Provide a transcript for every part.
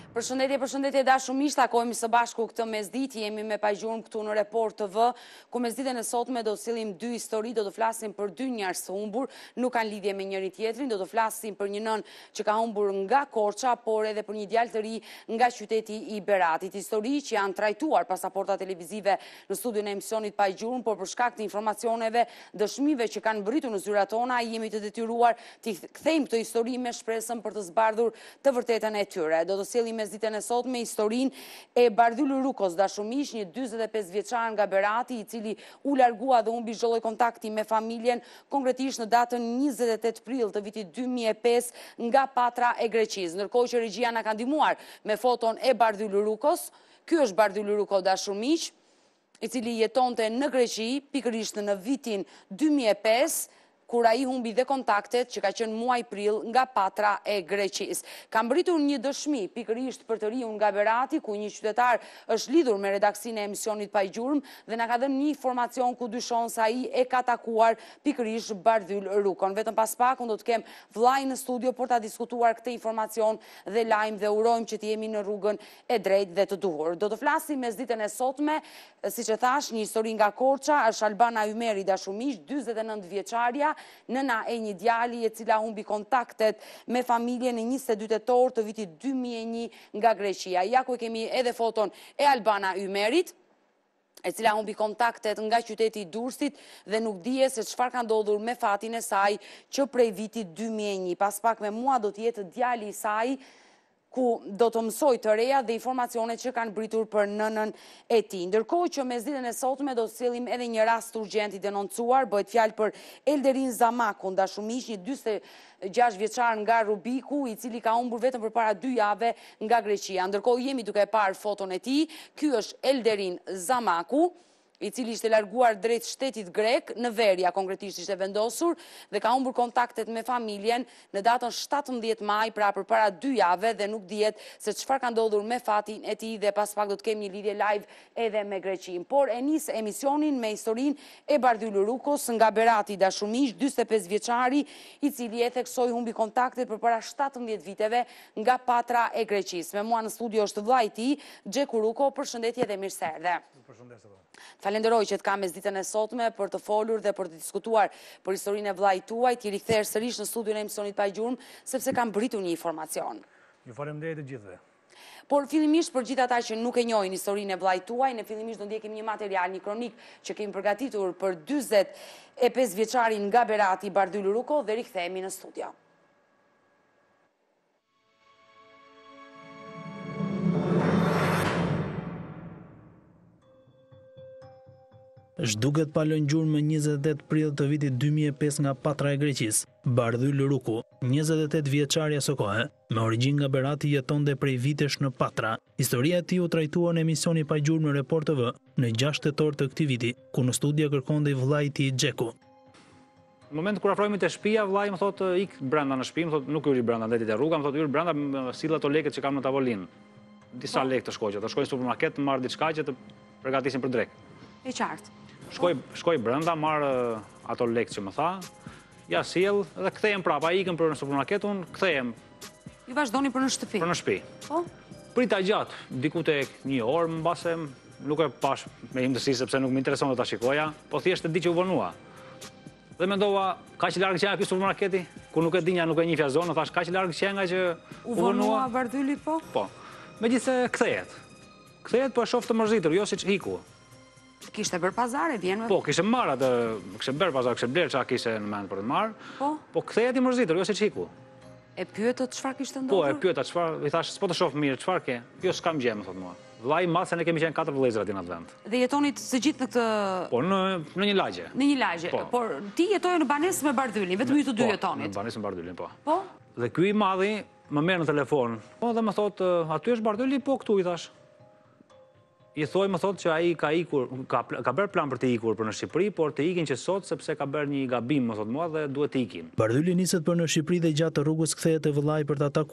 Përshëndetje dashur miq, takohemi së bashku këtë mesditë, jemi me paqgjurmë këtu në Report TV. Ku mesditën e sotme do të sillim dy histori, do të flasim për dy njerëz të humbur, nuk kanë lidhje me njëri tjetrin, do të flasim për një nën që ka humbur nga Korça, por edhe për një djalë të ri nga qyteti i Beratit. Histori që janë trajtuar pasaporta televizive në studion e emisionit Paqgjurmë, por për shkak të informacioneve, dëshmive që kanë mbërritur në zyrat tona, jemi të detyruar të kthejmë këtë histori me shpresën për të zbardhur të vërtetën e tyre. Do të sillim mesditën e sotme historinë e Bardhyl Rukos, dashur miq, një 45 vjeçar nga Berati, i cili u largua dhe humbi çdo lloj kontakti me familjen, konkretisht në datën 28 prill të vitit 2005 nga Patra e Greqisë. Ndërkohë që regjia na ka ndihmuar me foton e Bardhyl Rukos, ky është Bardhyl Ruko, dashur miq, i cili jetonte në Greqi, pikërisht në vitin 2005, kur ai humbi dhe kontaktet që ka qenë muaj prill nga Patra e Greqisë. Ka mbërritur një dëshmi pikërisht për të riun nga Berati, ku një qytetar është lidhur me redaksinë e emisionit Paqgjurmë dhe na ka dhënë një informacion ku dyshon se ai e ka takuar pikërisht Bardhyl Rukon. Vetëm pas pak unë do të kem vllai në studio për ta diskutuar këtë informacion dhe lajm dhe urojmë që të jemi në rrugën e drejtë dhe të duhur. Do të flasim mesditën e sotme, siç e thash, një histori nga Korça, është Albana Ymeri, dashur miq, 49 vjeçaria, nëna e një djali e cila humbi kontaktet me familjen në 22 tetor të vitit 2001 nga Greqia. Ja ku kemi edhe foton e Albana Ymerit, e cila humbi kontaktet nga qyteti i Durrësit dhe nuk dije se çfarë ka ndodhur me fatin e saj që prej vitit 2001. Pas pak me mua do të jetë djali i saj, ku do të mësoj të reja dhe informacionet që kanë britur për nënën e tij. Ndërkohë që mesditën e sotme do të sillim edhe një rast urgjent i denoncuar, bëhet fjalë për Elderin Zamakun, dashur miq, një 46 vjeçar nga Rubiku, i cili ka humbur vetëm përpara 2 jave nga Greqia. Ndërkohë jemi duke parë foton e tij. Ky është Elderin Zamaku, i cili ishte larguar drejt shtetit grek, në Verja konkretisht ishte vendosur, dhe ka humbur kontaktet me familjen në datën 17 maj, pra përpara 2 jave, dhe nuk dihet se çfarë ka ndodhur me fatin e tij, dhe pas pak do të kemi një lidhje live edhe me Greqinë. Por e nis emisionin me historinë e Bardhyl Rukos nga Berati, dashur miq, 45 vjeçari, i cili e theksoi humbi kontaktet përpara 17 viteve nga Patra e Greqisë. Me mua në studio është vllai i tij, Xheku Ruko. Përshëndetje dhe mirëseardhje. Falenderoj që të kam mesditën e sotme për të folur dhe për të diskutuar për historinë e vllait tuaj, ti rikthehesh sërish në studion e emisionit Paqgjurmë, sepse kam britur një informacion. Ju faleminderit të gjithëve. Por fillimisht për gjithë ata që nuk e njohin historinë e vllait tuaj, ne fillimisht do ndjekim një material, një kronik që kemi përgatitur për 45 vjeçarin nga Berati, Bardhyl Ruko, dhe rikthehemi në studio. Zhduket pa lënë gjurmë më 28 prill të vitit 2005 nga Patra e Greqisë. Bardhyl Ruku, 28 vjeçarja së kohe, me origjinë nga Berati, jetonte prej vitesh në Patra. Historia e tij u trajtua në emisioni Paqgjurmë në Report TV në 6 tetor të këtij viti, ku në studio kërkonte vllai i tij Xheku. Në moment kur afrohemi te shtëpia, vllai më thotë ik brenda në shtëpi, më thotë nuk yri brenda ndetit e rruga, më thotë yri brenda, sill ato lekët që kam në tavolinë. Disa lekë të shkoqe, të shkoj në supermarket të marr diçka që të përgatisim për drekë. E qartë. Shkoj brenda, marr ato lekë që më tha, ja sjell dhe kthehem prapa, ikëm për në supermarket, unë kthehem. Ju vazhdoni për në shtëpi? Për në shtëpi. Po? Prita gjatë, diku tek 1 orë, mbase nuk e pash me himësi sepse nuk më intereson të ta shikoja, po thjesht e di që u vonua. Dhe mendova, kaq larg që janë ky supermarketi, ku nuk e dinja, nuk e njihja zonën, thash kaq larg që nga që u vonua Bardhyli, po? Po. Megjithëse kthehet. Kthehet, po e shoh të mërzitur, jo siç hiku. Kishte bërë pazar, e vjen me... Po, kishte marrë atë, kishte bërë pazar, kishte blerë çka kishte në mend për të marrë. Po? Po kthehet i mërzitur, jo siç hiku. E pyetët çfarë kishte ndodhur? Po, e pyeta çfarë, i thash, s'po të shoh mirë, çfarë ke? Jo, s'kam gjë, më thotë mua. Vllai i madh se ne kemi qenë 4 vëllezër aty në atë vend. Dhe jetonit së gjithë në këtë... Po, në një lagje. Në një lagje. Po. Por ti jetoje në banesë me Bardhylin, vetëm ju të dy jetonit. Po, në banesë me Bardhylin, po. Po? Dhe ky i madhi më merr në telefon. Po, dhe më thotë, aty është Bardhyli, po këtu, i thash. I thoj, më thotë që ai ka ikur, ka bërë plan për të ikur për në Shqipëri, por të ikin që sot sepse ka bërë një gabim, më thotë mua, dhe duhet të ikin. Bardhyli niset për në Shqipëri dhe gjatë rrugës kthehet te vllai për ta takuar.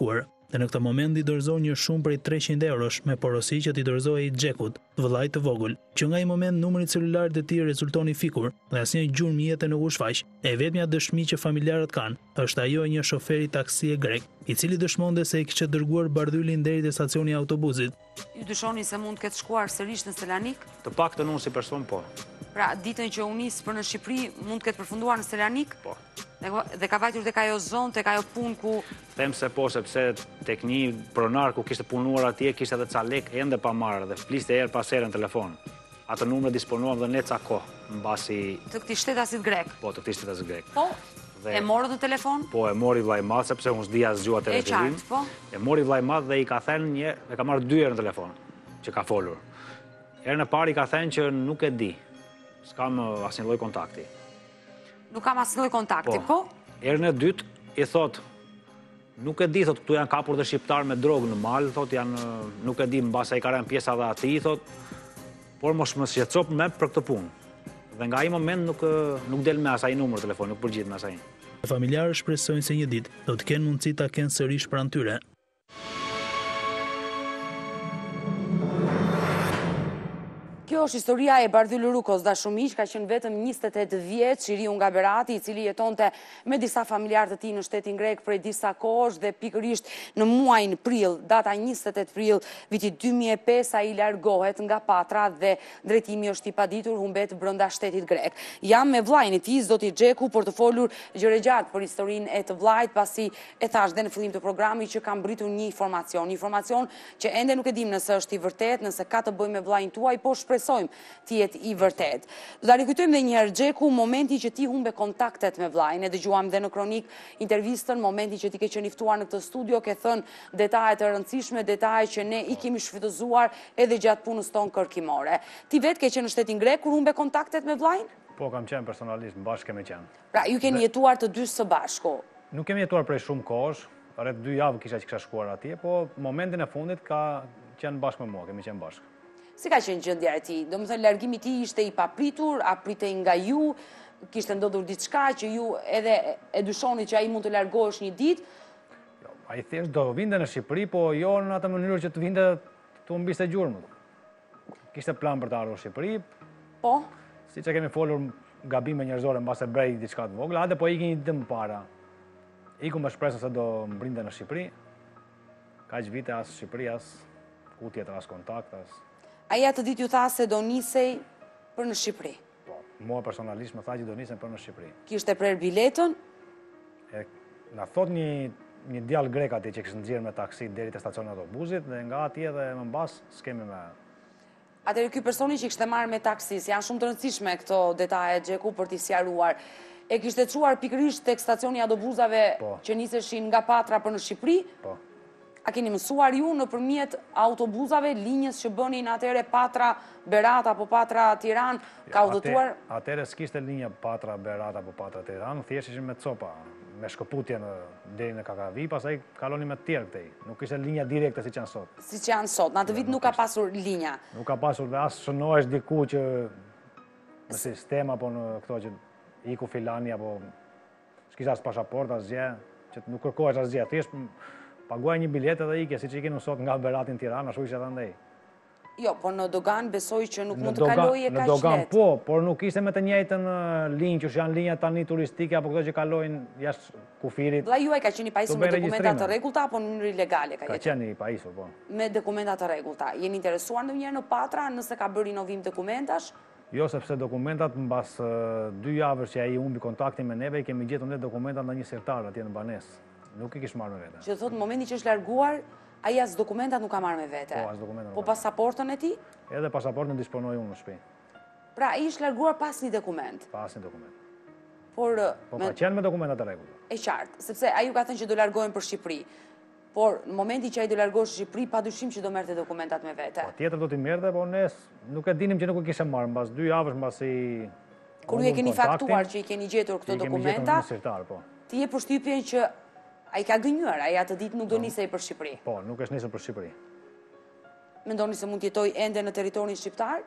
dhe në këtë moment i dorëzoi një shumë prej 300 eurosh me porosi që t'i dorëzohej Xhekut, vëllait të vogël, që nga ai moment numri celularit të tij rezultoni fikur dhe asnjë gjurmë jete nuk u shfaq. E vetmja dëshmi që familjarët kanë është ajo e një shoferi taksie grek, i cili dëshmonte se i kishte dërguar bardhylin deri te stacioni i autobusit. Ju dyshoni se mund të ketë shkuar sërish në Selanik? Të paktën unë si person po. Pra, ditën që u nis për në Shqipëri mund të ketë përfunduar në Selanik? Po. Dhe ka vajtur tek ajo zonë, tek ajo punë ku Them se po, sepse tek një pronar ku kishte punuar atje, kishte edhe ca lek ende pa marrë dhe fliste herë pas here në telefon. Atë numër disponuam dhe ne ca kohë mbasi të këtij shtetasit grek. po të këtij shtetasit grek. Po, e morët në telefon? Po, e mori vllai i madh sepse unë s'dija asgjë atë E qartë, po. E mori vllai i madh dhe i ka thënë e ka marrë 2 herë në telefon që ka folur. Herën e parë i ka thënë që nuk e di. S'kam asnjë lloj kontakti. Nuk kam asnjë lloj kontakti, po? Herën e dytë i thot, nuk e di, thot, këtu janë kapur dhe shqiptar me drogë në mal, thot, nuk e di, mbase i ka rënë pjesa dhe ati, thot, por mos më shqetëso me për këtë punë. Dhe nga ai moment nuk del me asaj numër telefon, nuk përgjigjet me asaj. Familjarët shpresojnë se një ditë do të kenë mundësi ta kenë sërish pranë tyre. Kjo është historia e Bardhyl Rukos, dashumiq, ka qenë vetëm 28 vjeç, i riu nga Berati, i cili jetonte me disa familjarë të tij në shtetin grek prej disa kohësh dhe pikërisht në muajin prill, data 28 prill vitit 2005 ai largohet nga Patra dhe drejtimi është i paditur, humbet brenda shtetit grek. Jam me vllain e tij, zoti Xheku, për të folur gjëre gjatë për historinë e të vllait, pasi e thash dhe në fillim të programit që kam mbritur një informacion që ende nuk e dim nëse është i vërtet, nëse ka të bëjë me vllain tuaj, po shpresojmë të jetë i vërtet. Do ta rikujtojmë edhe një herë Xheku, momenti që ti humbe kontaktet me vllain, e dëgjuam dhe në kronik intervistën, momenti që ti ke qenë i ftuar në këtë studio, ke thënë detaje të rëndësishme, detaje që ne i kemi shfrytëzuar edhe gjatë punës tonë kërkimore. Ti vetë ke qenë në shtetin grek kur humbe kontaktet me vllain? Po, kam qenë personalisht, bashkë kemi qenë. Pra, ju keni jetuar të dy së bashku. Nuk kemi jetuar prej shumë kohësh, rreth 2 javë kisha që kisha shkuar atje, po momentin e fundit ka qenë bashkë me mua, kemi qenë bashkë. Si ka qenë gjendja e tij? Domethënë largimi i tij ishte i papritur, a pritej nga ju? Kishte ndodhur diçka që ju edhe e dyshoni që ai mund të largohesh një ditë? Jo, ai thjesht do vinte në Shqipëri, po jo në atë mënyrë që të vinte të humbiste gjurmët. Kishte plan për të ardhur në Shqipëri. Po? Siç e kemi folur, gabime njerëzore mbase bëri diçka të vogël, atë po ikin një ditë më para. Iku me shpresën se do mbrinte në Shqipëri. Kaq vite as Shqipëri, as ku tjetër, as kontakt, as Ai atë ditë ju tha se do nisej për në Shqipëri. po, mua personalisht më tha që do nisem për në Shqipëri. Kishte prerë biletën? Na thot një djalë grek atje që kishte nxjerrë me taksi deri te stacioni i autobusit dhe nga atje dhe më mbas s'kemi me. Atëherë ky personi që kishte marrë me taksi, janë shumë të rëndësishme këto detaje Xheku për t'i sqaruar. E kishte çuar pikërisht tek stacioni i autobusave që niseshin nga Patra për në Shqipëri? Po. A keni mësuar ju nëpërmjet autobusave, linjës që bënin atëherë Patra Berat apo Patra Tiranë, ka udhëtuar? Atëherë s'kishte linja Patra Berat apo Patra Tiranë, thjesht ishin me copa, me shkëputje deri në Kakavi, pastaj kaloni me të tjerë këtej. Nuk ishte linja direkte siç janë sot. Siç janë sot. Në atë vit nuk ka pasur linja. Nuk ka pasur dhe as shënohesh diku që në sistem apo në këto që iku filani apo s'kisha as pasaport asgjë, që nuk kërkohesh asgjë, thjesht paguaj një biletë dhe ike, siç ikin sot nga Berati në Tiranë, ashtu ishte edhe andej. Jo, po në dogan besoj që nuk mund të kalojë kaq lehtë. Në dogan lehtë. po, por nuk ishte me të njëjtën linjë, që janë linja tani turistike apo këto që kalojnë jashtë kufirit. Vllai juaj ka qenë i pajisur me dokumenta të rregullta apo në mënyrë ilegale ka Ka jetuar? qenë i pajisur, po. Me dokumenta të rregullta. Jeni interesuar ndonjëherë në Patra nëse ka bërë rinovim dokumentash? Jo, sepse dokumentat mbas 2 javësh që ai humbi kontaktin me neve, i kemi gjetur ne dokumentat nga një sirtar atje në banesë. Nuk i kish marrë me vete. Që thotë në momentin që është larguar, ai as dokumentat nuk ka marrë me vete. Po, as dokumentat nuk Po ka. pasaportën e tij? Edhe pasaportën disponoj unë në shtëpi, Pra ai është larguar pas një dokument. pa asnjë dokument. Por Po ka qenë me dokumentat e rregullta. e qartë, sepse ai ju ka thënë që do largohen për Shqipëri. Por në momentin që ai do largohesh në Shqipëri, padyshim që do merrte dokumentat me vete. Po tjetër do t'i merrte, po ne nuk e dinim që nuk e kishte marrë mbas 2 javësh mbasi Kur ju e keni faktuar që i keni gjetur këto dokumenta, në sirtar, po. ti je përshtypjen që ai ka gënjur, ai atë ditë nuk do nisej për Shqipëri. Po, nuk është nisur për Shqipëri. Mendoni se mund të jetojë ende në territorin shqiptar,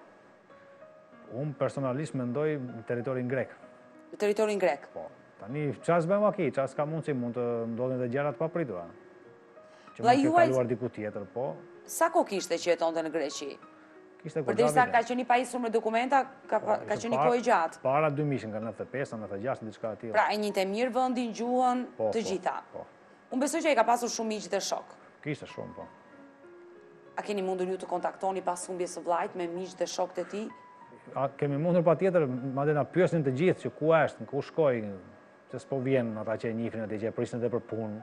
Unë personalisht mendoj në territorin grek. në territorin grek? Po, tani çfarë s'bëjmë aki, çfarë s'ka mundsi, mund të ndodhin edhe gjëra të papritura. Që mund të kaluar diku tjetër, po. Sa ko kishte që jetonte në Greqi? Kishte Përderisa ka qenë pajisur me dokumenta, ka qenë kohë gjatë. Para 2000, nga 95, 96, diçka e tillë. Pra, e njëjtë mirë vendin, gjuhën, të gjitha. Unë besoj që ai ka pasur shumë miq dhe shok. Kishte shumë, po. A keni mundur ju të kontaktoni pas humbjes së vllajt me miq dhe shokët e tij? Kemi mundur patjetër, madje na pyesin të gjithë që ku është, ku shkoi, se s'po vjen ata që e njihnin atje që prisnin edhe për punë.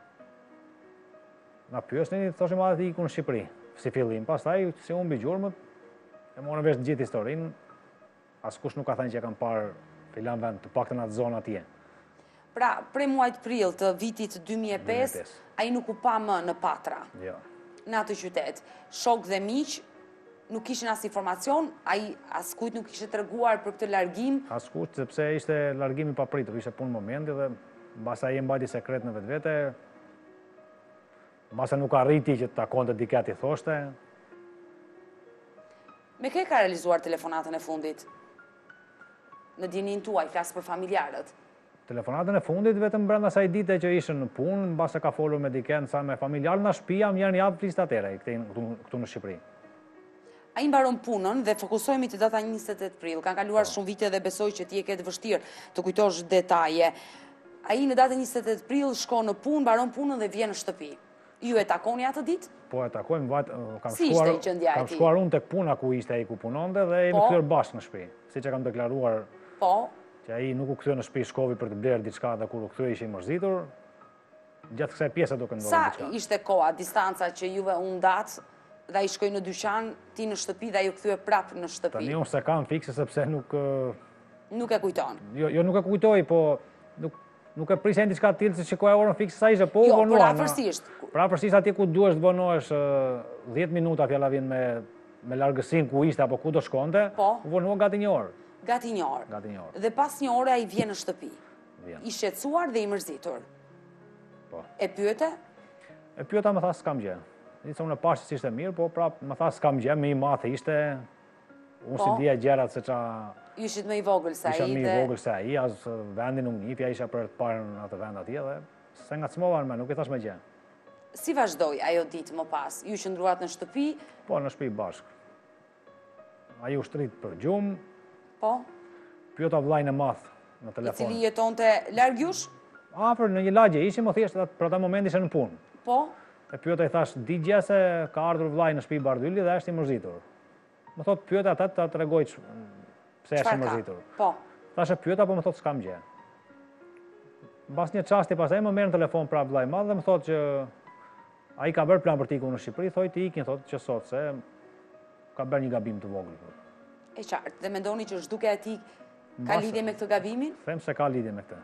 Na pyesin, thoshim atë të ikun në Shqipëri, si fillim. Pastaj, si humbi gjurmët, e morën vesh të gjithë historinë. Askush nuk ka thënë që e kanë parë filan vend, të paktën atë zonë atje. Pra, prej muajt prill të vitit 2005, ai nuk u pa më në Patra. Jo. Në atë qytet. Shok dhe miq nuk kishin as informacion, ai askujt nuk kishte treguar për këtë largim. Askujt, sepse ishte largimi i papritur, ishte punë momenti dhe mbas ai e mbajti sekret në vetvete. Mbas nuk arriti që të takonte dikë i thoshte. Me kë ka realizuar telefonatën e fundit? Në dinin tuaj, flas për familjarët. Telefonatën e fundit vetëm brenda asaj dite që ishën në punë, mbas e ka folur me dikën sa me familjarë në shtëpia, më janë javë fliste atëre këtu në Shqipëri. Ai mbaron punën dhe fokusohemi te data 28 prill. Kanë kaluar shumë vite dhe besoj që ti e ke të vështirë të kujtosh detaje. Ai në datën 28 prill shkon në punë, mbaron punën dhe vjen në shtëpi. Ju e takoni atë ditë? Po e takojmë, Si ishte gjendja e tij? Kam shkuar unë tek puna ku ishte ai ku punonte dhe jemi kthyer bashkë në shtëpi. Siç e kam deklaruar. Po. Që ai nuk u kthye në shtëpi, shkovi për të blerë diçka dhe kur u kthye ishte i mërzitur. Gjatë kësaj pjese do të ndodhi diçka. Sa ishte koha, distanca që juve u ndat dhe ai shkoi në dyqan, ti në shtëpi dhe ai u kthye prapë në shtëpi? Tani unë se kam fikse sepse nuk e kujton. Jo, nuk e kujtoj, po nuk e prisja diçka të tillë se shikoja orën fikse sa ishte, po u vonuam. Jo, afërsisht. Afërsisht atje ku duhesh të vonohesh 10 minuta fjala vjen me largësinë ku ishte apo ku do shkonte, u vonua gati 1 orë. Gati 1 orë. Gati 1 orë. Dhe pas 1 ore ai vjen në shtëpi. Vjen. I shqetësuar dhe i mërzitur. Po. E pyete? E pyeta, më tha s'kam gjë. Nisë unë e pashë që ishte mirë, po prap më tha s'kam gjë, më i madh ishte. Unë si dija gjërat se ça. Ishit më i vogël se ai. Isha më i vogël se ai, as vendin nuk njihja, isha për të parë në atë vend atje dhe se ngacmova më, nuk i thash më gjë. Si vazhdoi ajo ditë më pas? Ju qëndruat në shtëpi? Po, në shtëpi bashkë. Ai u shtrit për gjumë. Po. Pyeta vllajën e madh në telefon. I cili jetonte larg jush? Afër në një lagje ishim, më thjesht për atë moment ishte në punë. Po. E pyeta, i thash, di gjë se ka ardhur vllai në shtëpi Bardhyli dhe është i mërzitur. Më thot pyeta atë ta tregoj pse është i mërzitur. Po. Thashë pyeta, po më thot s'kam gjë. Mbas një çasti pastaj më merr në telefon prapë vllai i madh dhe më thot që ai ka bërë plan për të ikur në Shqipëri, thoj të ikin, thot që sot se ka bërë një gabim të vogël. E qartë, dhe mendoni që zhduke e tij ka lidhje me këtë gabimin? Them se ka lidhje me këtë.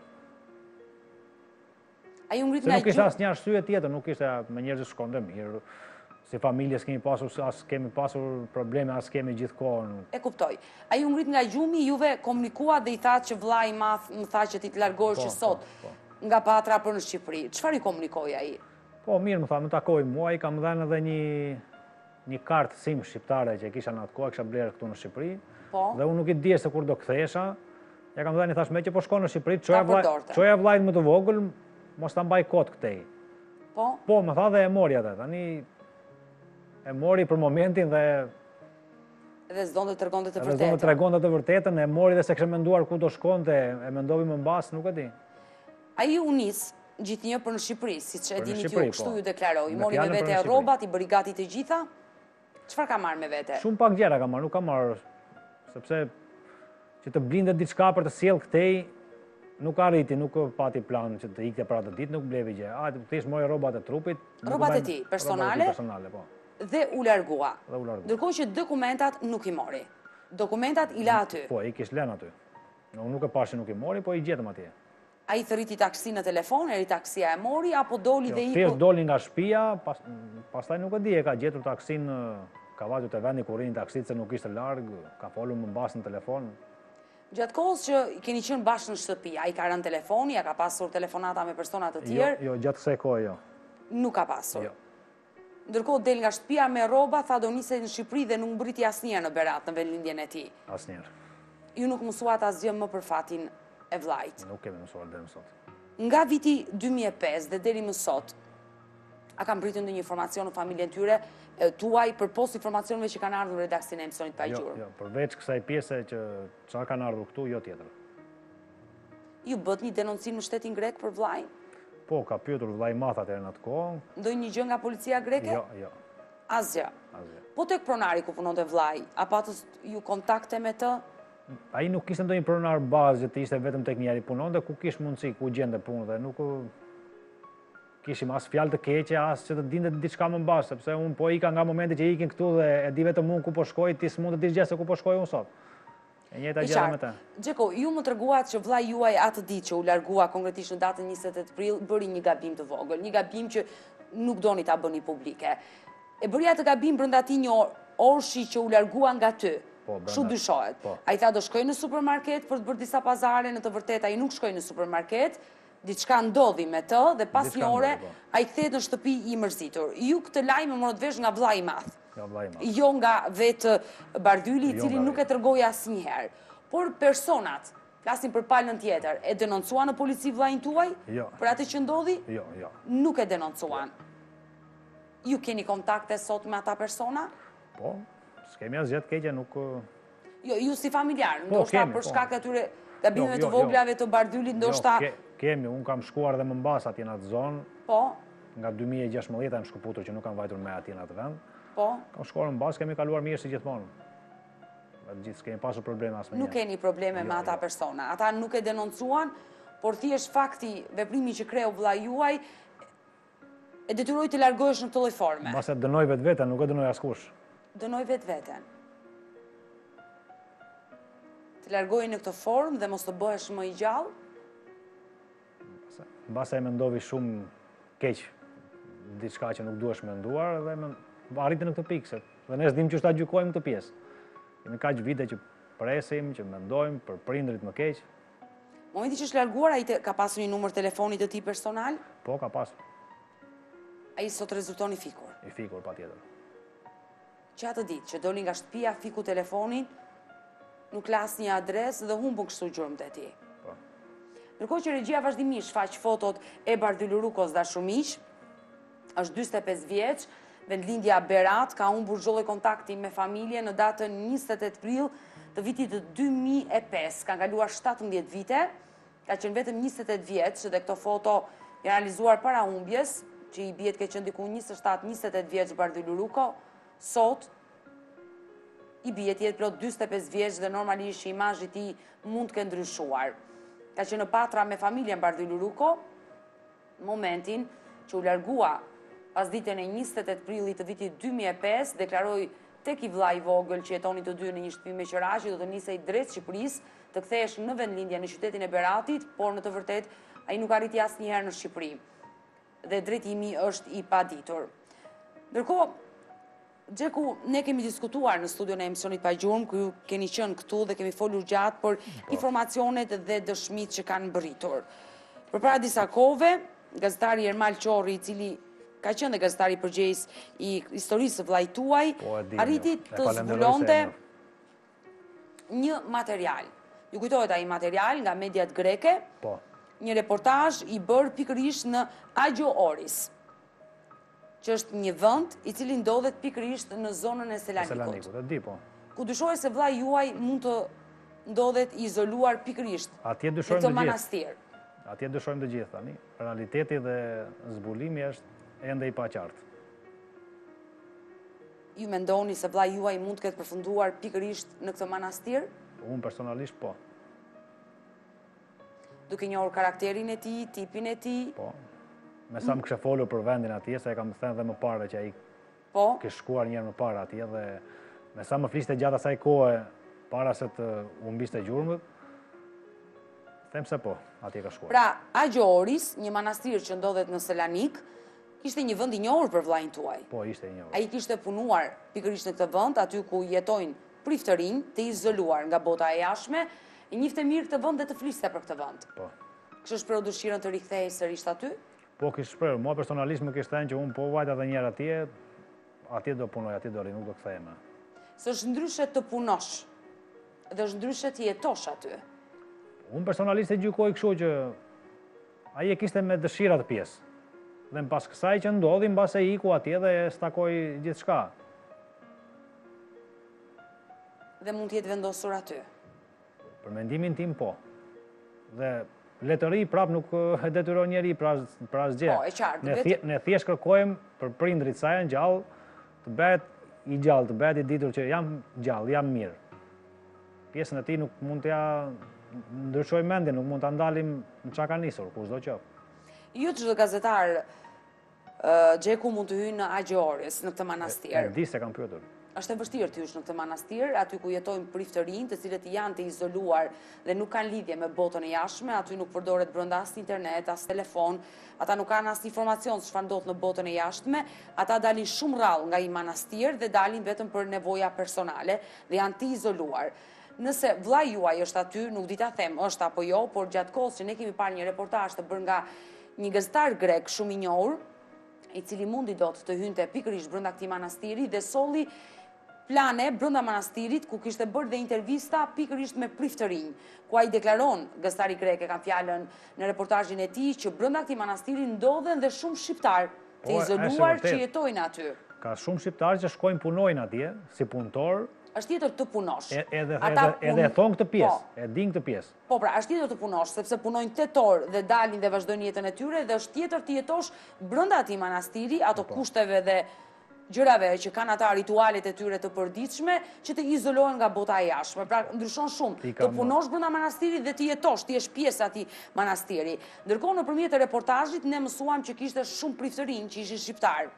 Ai u ngrit nga nuk ishte asnjë arsye tjetër, nuk ishte me njerëz që shkonte mirë. Si familje s'kemi pasur, as kemi pasur probleme, as kemi gjithkohën. E kuptoj. Ai u ngrit nga gjumi, juve komunikuat dhe i tha që vllai i madh më tha që ti të largohesh që sot nga Patra për në Shqipëri. Çfarë i komunikoi ai? Po mirë, më tha, më takoj mua, i kam dhënë edhe një kartë SIM shqiptare që e kisha në atë kohë, kisha blerë këtu në Shqipëri. Po. Dhe unë nuk i dije se kur do kthehesha. Ja kam dhënë, thash me që po shkon në Shqipëri, çoja vllajt më të vogël, mos ta mbaj kot këtej. Po. Po, më tha dhe e mori atë. Tani e mori për momentin dhe edhe s'donte të tregonte të vërtetën. Edhe s'donte të tregonte të vërtetën, e mori dhe se kishte menduar ku do shkonte, e mendovi më mbas, nuk e di. Ai u nis gjithnjë për në Shqipëri, siç e dini ju, kështu ju deklaroi. Mori me vete rrobat, i bëri gati të gjitha. Çfarë ka marrë me vete? Shumë pak gjëra ka marrë, nuk ka marrë, sepse që të blinde diçka për të sjellë këtej, nuk arriti, nuk pati plan që të ikte për atë ditë, nuk blevi gjë. Thjesht mori rrobat e trupit. Rrobat e tij, personale? Po. Dhe u largua. Ndërkohë që dokumentat nuk i mori. Dokumentat i la aty. Po, i kish lënë aty. Unë nuk e pash nuk i mori, po i gjetëm atje. Ai thërriti taksi në telefon, eri taksia e mori, apo doli dhe i... Thjesht doli nga shtëpia, pastaj nuk e di, e ka gjetur taksin, ka vajtur te vendi ku rinin taksit se nuk ishte larg, ka folur më mbas në telefon. Gjatë kohës që keni qenë bashkë në shtëpi, ai ka rënë telefoni, ja ka pasur telefonata me persona të tjerë? Jo, gjatë kësaj kohe jo. Nuk ka pasur? Jo. Ndërkohë del nga shtëpia me rroba, tha do nisej në Shqipëri dhe nuk mbriti asnjëherë në Berat në vendlindjen e tij. Asnjëherë. Ju nuk mësuat asgjë më për fatin e vllajt. Nuk kemi mësuar deri më sot. Nga viti 2005 dhe deri më sot, A kam pritur ndonjë informacion në familjen tyre tuaj për post informacioneve që kanë ardhur në redaksin e emisionit pa gjurmë? Jo, përveç kësaj pjese që çfarë kanë ardhur këtu, jo tjetër. Ju bët një denoncim në shtetin grek për vllajin? Po, ka pyetur vllai Math atëherë në atë kohë. Ndonjë gjë nga policia greke? Jo. Asgjë. Po tek pronari ku punonte vllai, a patës ju kontakte me të? Ai nuk kishte ndonjë pronar bazë që ishte vetëm tek njëri punonte, ku kish mundësi, ku gjente punë dhe nuk kishim as fjalë të keqe, as që të dinte diçka më mbash, sepse unë po ika nga momenti që ikin këtu dhe e di vetëm unë ku po shkoj, ti s'mund të dish gjë se ku po shkoj unë sot. E njëjta gjë me të. Gjeko, ju më treguat që vllai juaj atë ditë që u largua konkretisht në datën 28 prill, bëri një gabim të vogël, një gabim që nuk doni ta bëni publike. E bëri atë gabim brenda atij një orshi që u largua nga ty. Kështu dyshohet. Ai tha do shkoj në supermarket për të bërë disa pazare, në të vërtetë ai nuk shkoi në supermarket. Diçka ndodhi me të dhe pas një ore ai kthehet në shtëpi i mërzitur. Ju këtë lajm e morët vesh nga vllai i madh. Jo nga vetë Bardhyli, i cili nuk e tregoi asnjëherë. Por personat, flasin për palën tjetër, e denoncuan në polici vllain tuaj? Jo. Për atë që ndodhi? Jo. Nuk e denoncuan. Ju keni kontakte sot me ata persona? Po, s'kemi asgjë të keqe, nuk. Jo, ju si familjar, ndoshta për shkak të atyre gabimeve të voglave të Bardhylit, ndoshta. Kemi, unë kam shkuar dhe më mbas atje në atë zonë. Po. Nga 2016 jam shkëputur që nuk kam vajtur me atje në atë vend. Po. Kam shkuar më mbas, kemi kaluar mirë si gjithmonë. Gjithë s'kemi pasur probleme asnjë. Nuk keni probleme me ata persona. Ata nuk e denoncuan, por thjesht fakti veprimi që kreu vllai juaj e detyroi të largohesh në këtë lloj forme. Mbas e dënoi vetveten, nuk e dënoi askush. Dënoi vetveten. Të largohej në këtë formë dhe mos të bëhesh më i gjallë? Mbas e mendova shumë keq diçka që nuk duhesh menduar dhe arriti në këtë pikë, dhe ne s'dim që ta gjykojmë këtë pjesë. Kemi kaq vite që presim, që mendojmë për prindrit më keq. Momenti që është larguar, ai ka pasur një numër telefoni të tij personal? Po, ka pasur. Ai sot rezulton i fikur? I fikur, patjetër. Që atë ditë që doli nga shtëpia, fiku telefonin, nuk las një adresë dhe humbën kështu gjurmët e tij. Ndërkohë që regjia vazhdimisht faq fotot e Bardhyl Rukos dashumiq, është 45 vjeç, vendlindja Berat ka humbur çdo lloj kontakti me familje në datën 28 prill të vitit të 2005. Ka kaluar 17 vite, ka qenë vetëm 28 vjeç dhe këto foto janë realizuar para humbjes, që i bie të ketë qenë diku 27-28 vjeç Bardhyl Ruko, sot i bie të jetë plot 45 vjeç dhe normalisht imazhi i tij mund të ketë ndryshuar. Ka qenë në patra me familjen Bardhyl Ruko, momentin që u largua pas ditën e 28 prillit të vitit 2005, deklaroi tek i vllai i vogël që jetoni të dy në një shtëpi me qirashi, do të nisej drejt Shqipërisë, të kthehesh në vendlindje në qytetin e Beratit, por në të vërtetë ai nuk arriti asnjëherë në Shqipëri. Dhe drejtimi është i paditur. Ndërkohë, Gjeku, ne kemi diskutuar në studion e emisionit pa gjurmë, ku ju keni qenë këtu dhe kemi folur gjatë për informacionet dhe dëshmit që kanë bëritur. Përpara disa kohëve, gazetari Ermal Qorri, i cili ka qenë dhe gazetari përgjegjës i historisë së vllait tuaj, arriti të zbulonte një material. Ju kujtohet ai material nga mediat greke? Po. Një reportazh i bërë pikërisht në Agjo Oris, që është një vend i cili ndodhet pikërisht në zonën e Selanikut. E di, po. Ku dyshohet se vllai juaj mund të ndodhet i izoluar pikërisht në këtë manastir. Atje dyshojmë të gjithë tani. Realiteti dhe zbulimi është ende i paqartë. Ju mendoni se vllai juaj mund të ketë përfunduar pikërisht në këtë manastir? Unë personalisht po. Duke njohur karakterin e tij, tipin e tij? Po. Me sa më kështë folur për vendin atje, se e kam thënë dhe më parë që ai kështë shkuar njerë më parë atje, dhe me sa më fliste gjatë asaj kohë para se të humbiste gjurmët, them se po, atje ka shkuar. Pra, Agjo Oris, një manastir që ndodhet në Selanik, ishte një vend i njohur për vllain tuaj. Po, ishte i njohur. Ai kishte punuar pikërisht në këtë vend, aty ku jetojnë priftërinj, të izoluar nga bota e jashtme, e njihte mirë këtë vend dhe të fliste për këtë vend. Po. Kështë shprehur dëshirën të rikthehej sërish aty? Po, kishë shprehur. Mua personalisht më kishte thënë që unë po vajta edhe një herë atje, atje do punoj, atje do rri, nuk do kthehemi. Së është ndryshe të punosh dhe është ndryshe të jetosh aty. Unë personalisht e gjykoj kështu që ai e kishte me dëshira të pjesë. Dhe pas kësaj që ndodhi, mbase iku atje dhe stakoi gjithçka. Dhe mund të jetë vendosur aty. Për mendimin tim po. Dhe letëri prap nuk e detyron njeri për asgjë. Po, e qartë. Ne thjesht kërkojmë për prindrit sa janë gjallë, të bëhet i gjallë, të bëhet i ditur që jam gjallë, jam mirë. Pjesën e tij nuk mund t'ja ndryshoj mendjen, nuk mund ta ndalim në çka ka nisur, kushdo qoftë. Jo çdo gazetar Gjeku mund të hyjë në Agjoris, në këtë manastir. E di se kam pyetur. Është e vështirë të hysh në këtë manastir, aty ku jetojnë prift të rinj, të cilët janë të izoluar dhe nuk kanë lidhje me botën e jashtme, aty nuk përdoret brenda as internet, as telefon, ata nuk kanë as informacion se çfarë ndodh në botën e jashtme, ata dalin shumë rrallë nga i manastir dhe dalin vetëm për nevoja personale dhe janë të izoluar. Nëse vllai juaj është aty, nuk di ta them është apo jo, por gjatë kohës që ne kemi parë një reportazh të bërë nga një gazetar grek shumë i njohur, i cili mundi do të hynte pikërisht brenda këtij manastiri dhe solli plane brenda manastirit ku kishte bërë dhe intervista pikërisht me prift të rinj, ku ai deklaron, gazetari grek e ka fjalën në reportazhin e tij, që brenda këtij manastiri ndodhen dhe shumë shqiptar të izoluar që jetojnë aty. Ka shumë shqiptarë që shkojnë punojnë atje si punëtor. Është tjetër të punosh. Edhe thonë këtë pjesë, e din këtë pjesë. Po pra, është tjetër të punosh, sepse punojnë 8 orë dhe dalin dhe vazhdojnë jetën e tyre, dhe është tjetër të jetosh brenda atij manastiri, ato kushteve dhe gjërave që kanë ata ritualet e tyre të përditshme, që të izolohen nga bota e jashtme. Pra, ndryshon shumë të punosh brenda manastirit dhe të jetosh, të jesh pjesë atij manastiri. Ndërkohë nëpërmjet reportazhit ne mësuam që kishte shumë prift të rinj që ishin shqiptar.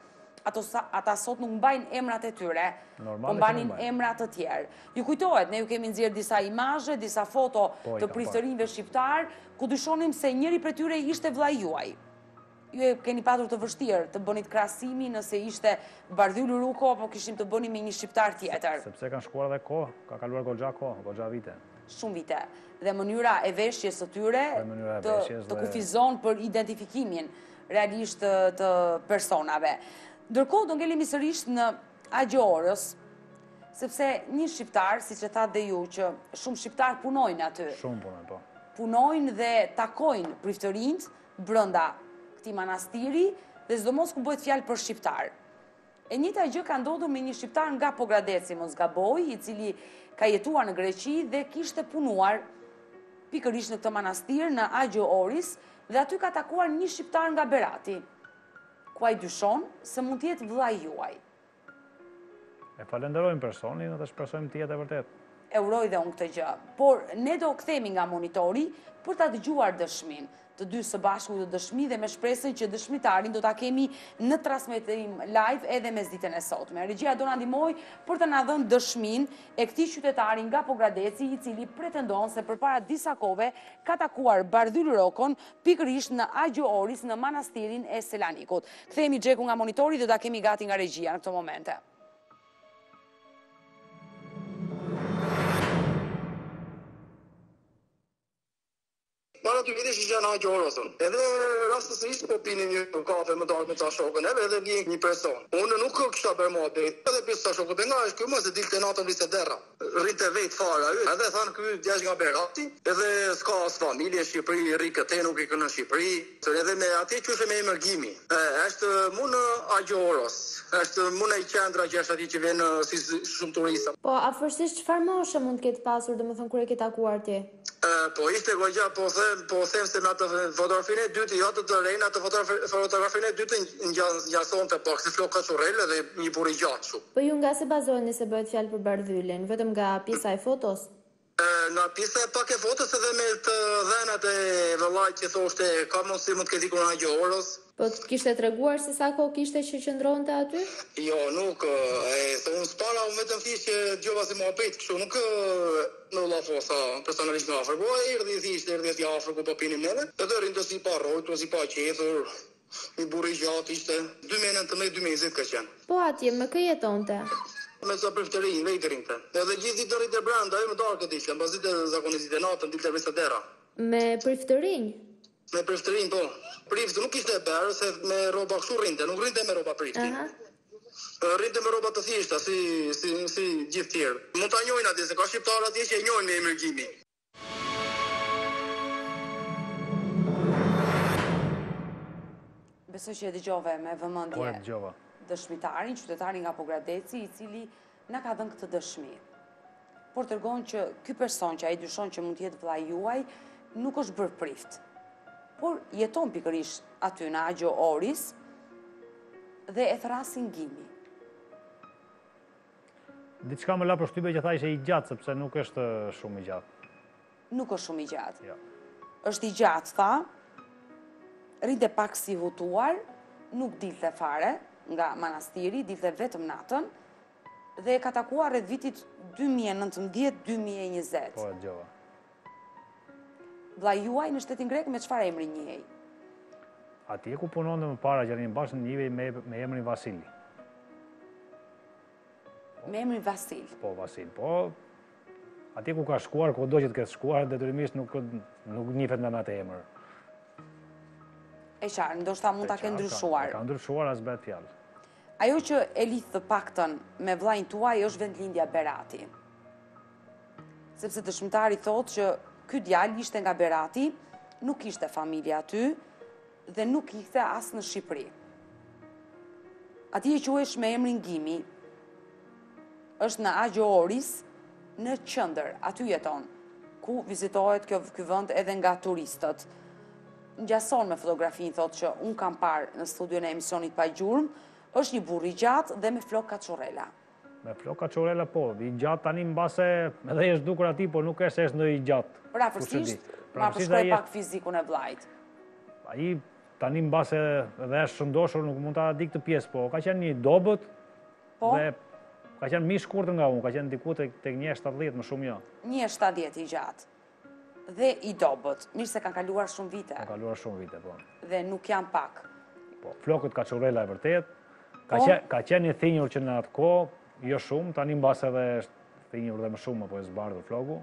Ata sot nuk mbajnë emrat e tyre, po mbanin emrat të tjerë. Ju kujtohet, ne ju kemi nxjerrë disa imazhe, disa foto të prift të rinjve shqiptar, ku dyshonim se njëri prej tyre ishte vllai juaj. Ju e keni patur të vështirë të bënit krahasimi nëse ishte Bardhyl Luruko apo kishim të bënim me një shqiptar tjetër. Sepse kanë shkuar edhe kohë, ka kaluar goxha vite. Shumë vite. Dhe mënyra e veshjes së tyre të kufizon për identifikimin realisht të personave. Ndërkohë do ngelemi sërish në Agjoros, sepse një shqiptar, siç e thatë dhe ju, që shumë shqiptar punojnë aty. Shumë punojnë, po. Punojnë dhe takojnë prift të rinjt brenda këtij manastiri dhe sidomos ku bëhet fjalë për shqiptar. E njëjta gjë ka ndodhur me një shqiptar nga Pogradeci, mos gaboj, i cili ka jetuar në Greqi dhe kishte punuar pikërisht në këtë manastir në Agjoris dhe aty ka takuar një shqiptar nga Berati, ku ai dyshon se mund të jetë vllai juaj. E falenderojmë personin dhe shpresojmë të jetë e vërtet. E uroj dhe unë këtë gjë. Por ne do kthehemi nga monitori për ta dëgjuar dëshmin. Të dy së bashku të dëshmi dhe me shpresën që dëshmitarin do ta kemi në transmetim live edhe mes ditën e sotme. Regjia do na ndihmoj për të na dhënë dëshmin e këtij qytetari nga Pogradeci, i cili pretendon se përpara disa kohëve ka takuar Bardhyl Lurokon pikërisht në Agjoris në manastirin e Selanikut. Kthehemi Xheku nga monitori dhe do ta kemi gati nga regjia në këtë momente. Para të vitesh që janë Agjorosën. Edhe rastësisht po pini një kafe më darkë me ca shokën, edhe vjen një person. Unë nuk kisha bërë mohabet, edhe pse ca shokët e nga është ky mos e dilte natën viste derra. Rrinte vetë fara, edhe thanë ky djash nga Berati, edhe s'ka as familje në Shqipëri, rri këtej nuk i kanë në Shqipëri, edhe me atje qyshe me emërgimi. Është mund Agjoros. Është mund ai qendra që është atje që vjen si shumë turista. Po afërsisht çfarë moshe mund të ketë pasur, domethënë kur e ke takuar ti? Po ishte goxha, po them se me atë fotografinë e dytë, jo atë të rejnë, atë fotografinë e dytë ngjasonte pak, si flokë kachurrele dhe një burr i gjatë shumë. Po ju nga se bazoheni se bëhet fjalë për Bardhylin, vetëm nga pjesa e fotos? Nga pjesa pak e fotos edhe me të dhënat e vëllait që thoshte ka mundësi mund të ketë ikur në Agjoros. Po të kishte treguar se sa kohë kishte që qëndronte aty? Jo, nuk. Unë s'para, unë vetëm thjesht që dëgjova si muhabet, kështu nuk në llafosa personalisht nga afër. Po erdhi atje afër ku po pinim neve. Edhe rinte si pa rrojtur, si pa qetur. Një burr i gjatë ishte 2019-2020 ka qenë. Po atje më kë jetonte? Me sa prift të rinj, vetë rinte. Edhe gjithë ditë rrinte brenda, ajo më darkë ishte, mbas ditë zakonisht ditë natën, ditë vesta dera. Me prift të rinj? Me prift të rinj, po. Prift nuk ishte e berë, se me rroba kështu rrinte, nuk rrinte me rroba prifti. Rrinte me rroba të thjeshta, si gjithë tjerë. Mund ta njohin atje, se ka shqiptarë atje që e njohin me emërgjimi. Besoj që e dëgjove me Po e vëmendje dëgjova. dëshmitarin, qytetarin nga Pogradeci, i cili na ka dhënë këtë dëshmi. Por tregon që ky person që ai dyshon që mund të jetë vllai juaj nuk është bërë prift. Por jeton pikërisht aty në Agjo Oris dhe e thrasin Gimi. Diçka më la përshtypje që tha ishte i gjatë, sepse nuk është shumë i gjatë. Nuk është shumë i gjatë. Ja. Është i gjatë, tha, rrinte pak si hutuar, nuk dilte fare nga manastiri, dilte vetëm natën, dhe e ka takuar rreth vitit 2019-2020. Po e dëgjova. Vllai juaj në shtetin grek me çfarë emri njihej? Atje ku punonte më para që rinë bashkë njihej me emrin Vasili. Me emrin Vasil. Po, Vasil. Po, atje ku ka shkuar, kudo që të ketë shkuar, detyrimisht nuk njihet me atë emër. E qartë, ndoshta mund ta kenë ndryshuar. Ka ndryshuar as bëhet fjalë. Ajo që e lidh të paktën me vllain tuaj është vendlindja Berati. Sepse dëshmitari thotë që ky djalë ishte nga Berati, nuk ishte familja aty dhe nuk ikte as në Shqipëri. Atje quhesh me emrin Gimi, është në Agjo Oris, në qendër, aty jeton, ku vizitohet ky vend edhe nga turistët. Ngjason me fotografinë, thotë që unë kam parë në studion e emisionit Pa Gjurmë, është një burr i gjatë dhe me flok kaçurrela. Me flok kaçurrela po, i gjatë tani mbase edhe është dukur aty, po nuk është se është ndonjë i gjatë. Pra afërsisht, ma përshkroj pak fizikun e vllajt. Ai tani mbase edhe është shëndoshur, nuk mund ta di këtë pjesë, po ka qenë një dobët. Po. Dhe ka qenë më i shkurtër nga unë, ka qenë diku tek 1.70 më shumë jo. 1.70 i gjatë. Dhe i dobët. Mirë se kanë kaluar shumë vite. Ka kaluar shumë vite, po. Dhe nuk janë pak. Po, flokët kaçurrela e vërtet. Ka qenë një thinjur që në atë kohë, jo shumë, tani mbas edhe është thinjur dhe më shumë, apo e zbardhur floku.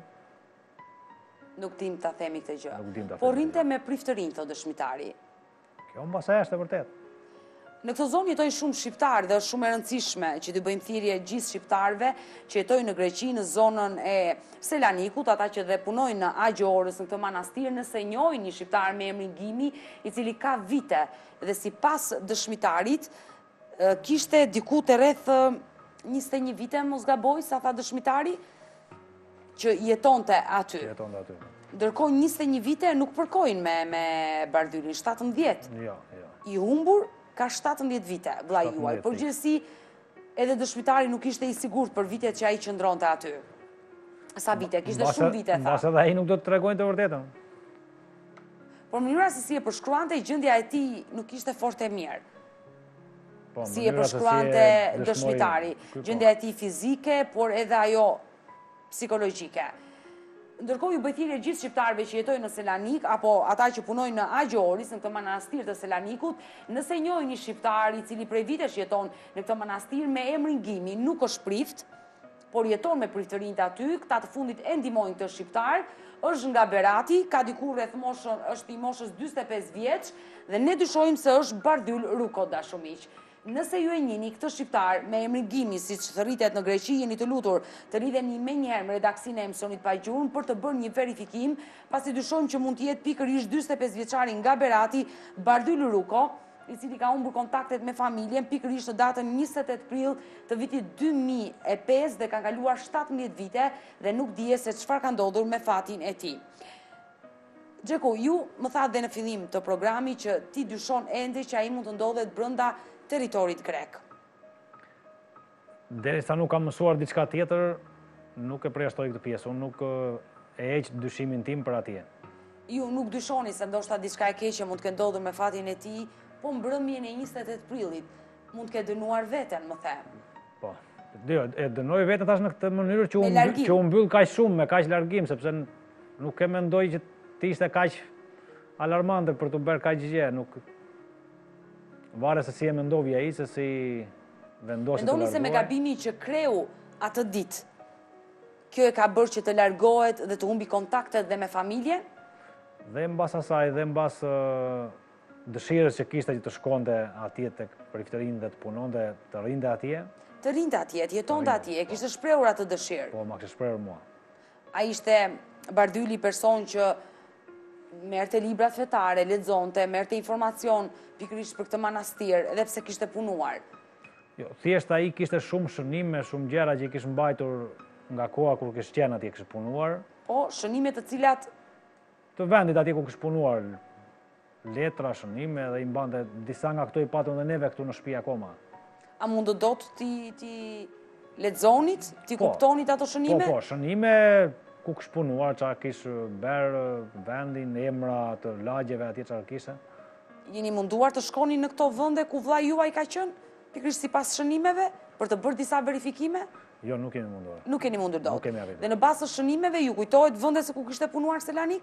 Nuk dim ta themi këtë gjë. Nuk dim ta themi. Po rrinte me priftërinë, thotë dëshmitari. Kjo mbas është e vërtet. Në këtë zonë jetojnë shumë shqiptarë dhe është shumë e rëndësishme që të bëjmë thirrje gjithë shqiptarëve që jetojnë në Greqi, në zonën e Selanikut, ata që dhe punojnë në Agjo Orës në këtë manastir, nëse njohin një shqiptar me emrin Gimi, i cili ka vite dhe sipas dëshmitarit kishte diku të rreth 21 vite, mos gaboj, sa tha dëshmitari, që jetonte aty. Ndërkohë 21 vite nuk përkojnë me Bardylin, 17. Jo. I humbur ka 17 vite, vllai juaj. Përgjithësi, edhe dëshmitari nuk ishte i sigurt për vitet që ai qëndronte aty. Sa vite? Kishte shumë vite, tha. Mbas edhe ai nuk do të tregojnë të vërtetën. Por mënyra se si e përshkruante, gjendja e tij nuk ishte fort e mirë. Si e përshkruante dëshmitari. Gjendja e tij fizike, por edhe ajo psikologjike. Ndërkohë ju bëj thirrje gjithë shqiptarëve që jetojnë në Selanik, apo ata që punojnë në Agjo Oris, në këtë manastir të Selanikut, nëse njohin një shqiptar i cili prej vitesh jeton në këtë manastir me emrin Gimi, nuk është prift, por jeton me priftërinjtë aty, këta të fundit e ndihmojnë këtë shqiptar, është nga Berati, ka diku rreth moshën, është i moshës 45 vjeç dhe ne dyshojmë se është Bardyl Ruko, dashur miq. Nëse ju e njihni këtë shqiptar me emrin Gimi, siç thërritet në Greqi, jeni të lutur të lidheni menjëherë me redaksinë e emisionit Pa Gjurmë për të bërë një verifikim, pasi dyshojmë që mund të jetë pikërisht 45 vjeçari nga Berati, Bardyl Ruko, i cili ka humbur kontaktet me familjen pikërisht në datën 28 prill të vitit 2005 dhe ka kaluar 17 vite dhe nuk dihet se çfarë ka ndodhur me fatin e tij. Xheko, ju më thatë dhe në fillim të programi që ti dyshon ende që ai mund të ndodhet brenda territorit grek. Derisa nuk kam mësuar diçka tjetër, nuk e përjashtoj këtë pjesë, unë nuk e heq dyshimin tim për atje. Ju nuk dyshoni se ndoshta diçka e keqe mund të ketë ndodhur me fatin e tij, po mbrëmjen e 28 prillit mund të ketë dënuar veten, më them. Po. E dënoi veten tash në këtë mënyrë që u mbyll kaq shumë me kaq largim, sepse nuk e mendoj që të ishte kaq alarmante për të bërë kaq gjë, nuk varet se si e mendovi ai, se si vendosi të largohej. Mendoni se me gabimin që kreu atë ditë, kjo e ka bërë që të largohet dhe të humbi kontaktet dhe me familjen? Dhe mbas asaj, dhe mbas dëshirës që kishte që të shkonte atje tek priftërinë dhe të punonte, të rrinte atje. Të rrinte atje, të jetonte atje, kishte shprehur atë dëshirë. Po, ma kishte shprehur mua. Ai ishte Bardyli person që merrte librat fetare, lexonte, merrte informacion pikërisht për këtë manastir, edhe pse kishte punuar. Jo, thjesht ai kishte shumë shënime, shumë gjëra që i kishte mbajtur nga koha kur kishte qenë atje, kishte punuar. Po, shënime të cilat Të vendit atje ku kishte punuar, letra, shënime, dhe i mbante disa nga këto i patën dhe neve këtu në shtëpi akoma. a mund të dot ti lexonit, ti kuptonit ato shënime? Po, shënime ku kishte punuar, çka kishte bërë vendin, emra të lagjeve atje çka kishte. Jeni munduar të shkoni në këto vende ku vllai juaj ka qenë, pikërisht sipas shënimeve, për të bërë disa verifikime? Jo, nuk kemi munduar. Nuk keni mundur dot. Nuk kemi arritur. Dhe në bazë të shënimeve ju kujtohet vende se ku kishte punuar Selanik?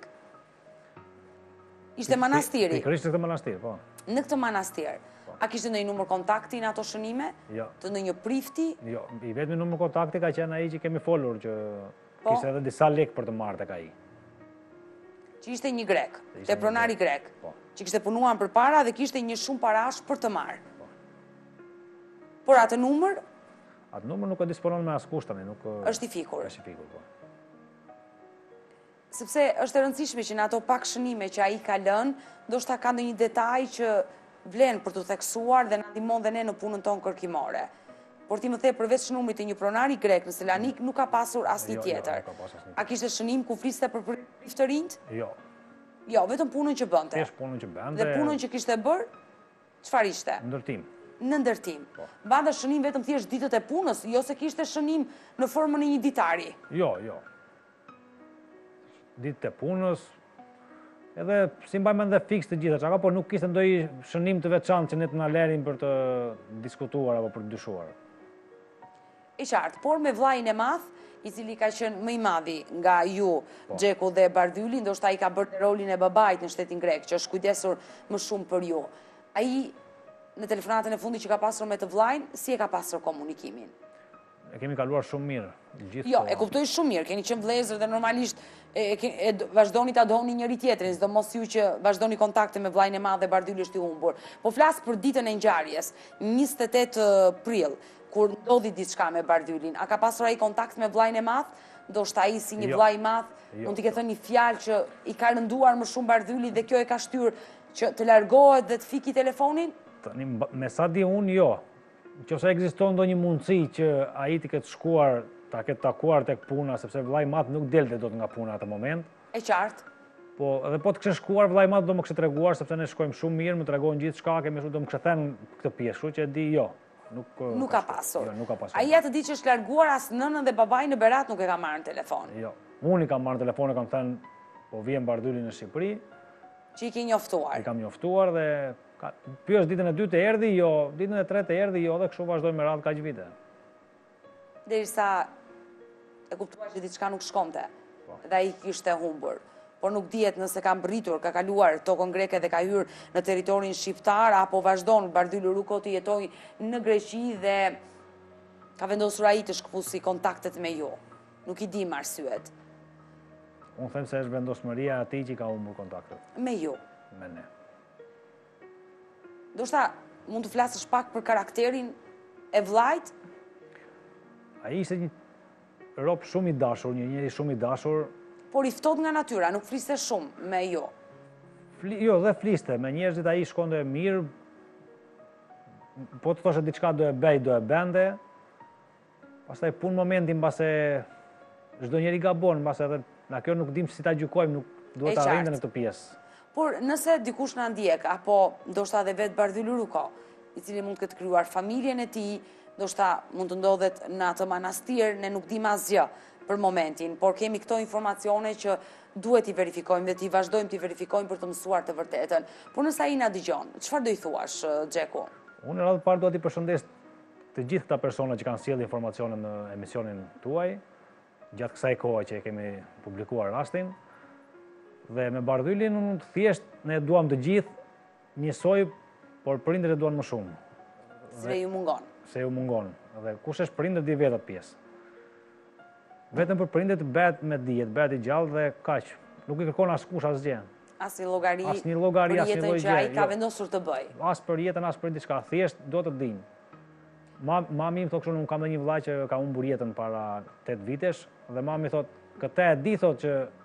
Ishte manastiri. Pikërisht këtë manastir, po. Në këtë manastir, a kishte ndonjë numër kontakti në ato shënime? Jo. Të ndonjë prifti? Jo, i vetmi numër kontakti ka qenë ai që kemi folur, që Po. kishte edhe disa lekë për të marrë tek ai. Që ishte një grek, Ishte te një pronari grek, Po. që kishte punuar përpara dhe kishte një shumë parash për të marrë. Por atë numër Atë numër nuk e disponon me askush tani, nuk është i fikur. është i fikur, po. Sepse është e rëndësishme që në ato pak shënime që ai ka lënë, ndoshta ka ndonjë detaj që vlen për të theksuar dhe na ndihmon dhe ne në punën tonë kërkimore. Por ti më the përveç numrit të një pronari grek në Selanik nuk ka pasur asnjë Jo, tjetër. nuk ka pasur asnjë A kishte shënim ku fliste për prif të rinjt? Jo, Jo, vetëm punën që bënte. thjesht punën që bën Dhe punën që kishte bërë, çfarë ishte? ndërtim. Në ndërtim. Banda shënim vetëm thjesht ditët e punës, jo se kishte shënim në formën e një ditari. Jo. Ditët e punës, edhe si mbajmë edhe fiks të gjitha çka, por nuk kishte ndonjë shënim të veçantë që ne të na lerin për të diskutuar apo për të dyshuar. E qartë, por me vllajin e madh, i cili ka qenë më i madhi nga ju, Xheku dhe Bardhyli, ndoshta ai ka bërë rolin e babait në shtetin grek, që është kujdesur më shumë për ju. Ai në telefonatën e fundit që ka pasur me të vllajin, si e ka pasur komunikimin? E kemi kaluar shumë mirë. Gjithë Jo, koha. e kuptoj shumë mirë, keni qenë vëllezër dhe normalisht vazhdoni ta doni njëri tjetrin, sidomos ju që vazhdoni kontakte me vllajin e madh dhe Bardhyli është i humbur. Po flas për ditën e ngjarjes, 28 prill, kur ndodhi diçka me Bardhylin. A ka pasur ai kontakt me vllajin e madh? Ndoshta ai si një Jo. vllai i madh, Jo. mund t'i ke thënë një fjalë që i ka rënduar më shumë Bardhyli dhe kjo e ka shtyr që të largohet dhe të fiki telefonin? Tani, me sa di unë, jo. Nëse ekziston ndonjë mundësi që ai të ketë shkuar, ta ketë takuar tek puna, sepse vllai i madh nuk delte dot nga puna atë moment. E qartë. Po, edhe po të kishte shkuar vllai i madh do më kishte treguar, sepse ne shkojmë shumë mirë, më tregon gjithçka, kemi shumë do më kishte thënë këtë pjesë, kështu që e di jo. Nuk ka pasur. Jo, nuk ka pasur. Ai atë ditë që është larguar as nënën dhe babain në Berat nuk e ka marrë në telefon. Jo. Unë i kam marrë telefon e kam thënë, po vjen Bardhyli në Shqipëri, Që i ke njoftuar. i kam njoftuar dhe pyes ditën e dytë e erdhi, jo, ditën e tretë e erdhi, jo, dhe kështu vazhdoi me radhë kaq vite. Derisa e kuptuar që diçka nuk shkonte dhe ai kishte humbur. Por nuk dihet nëse ka mbritur, ka kaluar tokën greke dhe ka hyrë në territorin shqiptar apo vazhdon Bardhyli Ruko të jetojë në Greqi dhe ka vendosur ai të shkëpusi kontaktet me ju. Nuk i dim arsyet. Unë them se është vendosmëria e atij që ka humbur kontaktet Me ju. me ne. Ndoshta mund të flasësh pak për karakterin e vllajt? Ai ishte një rob shumë i dashur, një njeri shumë i dashur. Por i ftohtë nga natyra, nuk fliste shumë me ju. Jo, dhe fliste, me njerëzit ai shkonte mirë. Po të thoshe diçka do e bëj, do e bende. Pastaj pun momentin mbase çdo njeri gabon, mbase edhe na kjo nuk dim si ta gjykojmë, nuk duhet ta arrijmë në këtë pjesë. Por nëse dikush na ndjek, apo ndoshta edhe vetë Bardhyli Ruko, i cili mund të ketë krijuar familjen e tij, ndoshta mund të ndodhet në atë manastir, ne nuk dim asgjë për momentin, por kemi këto informacione që duhet t'i verifikojmë dhe t'i vazhdojmë t'i verifikojmë për të mësuar të vërtetën. Por nëse ai na dëgjon, çfarë do i thuash, Xheku? Unë radhë parë do t'i përshëndes të gjithë këta persona që kanë sjellë informacione në emisionin tuaj, gjatë kësaj kohe që e kemi publikuar rastin. Dhe me Bardhylin unë thjesht ne duam të gjithë njësoj, por prindërit e duan më shumë. Se ju mungon. Se ju mungon. Dhe kush është prindër di vetë atë pjesë. Vetëm për prindërit bëhet me dijet, bëhet i gjallë dhe kaq. Nuk i kërkon askush asgjë. Asnjë llogari. Asnjë llogari, për asnjë jetën lloj që ai gjë, ka jo. vendosur të bëj. As për jetën, as për diçka, thjesht do të dinë. Mami im thotë kështu, unë kam dhe një vëllai që ka humbur jetën para 8 vitesh dhe mami thotë, këtë e di thotë që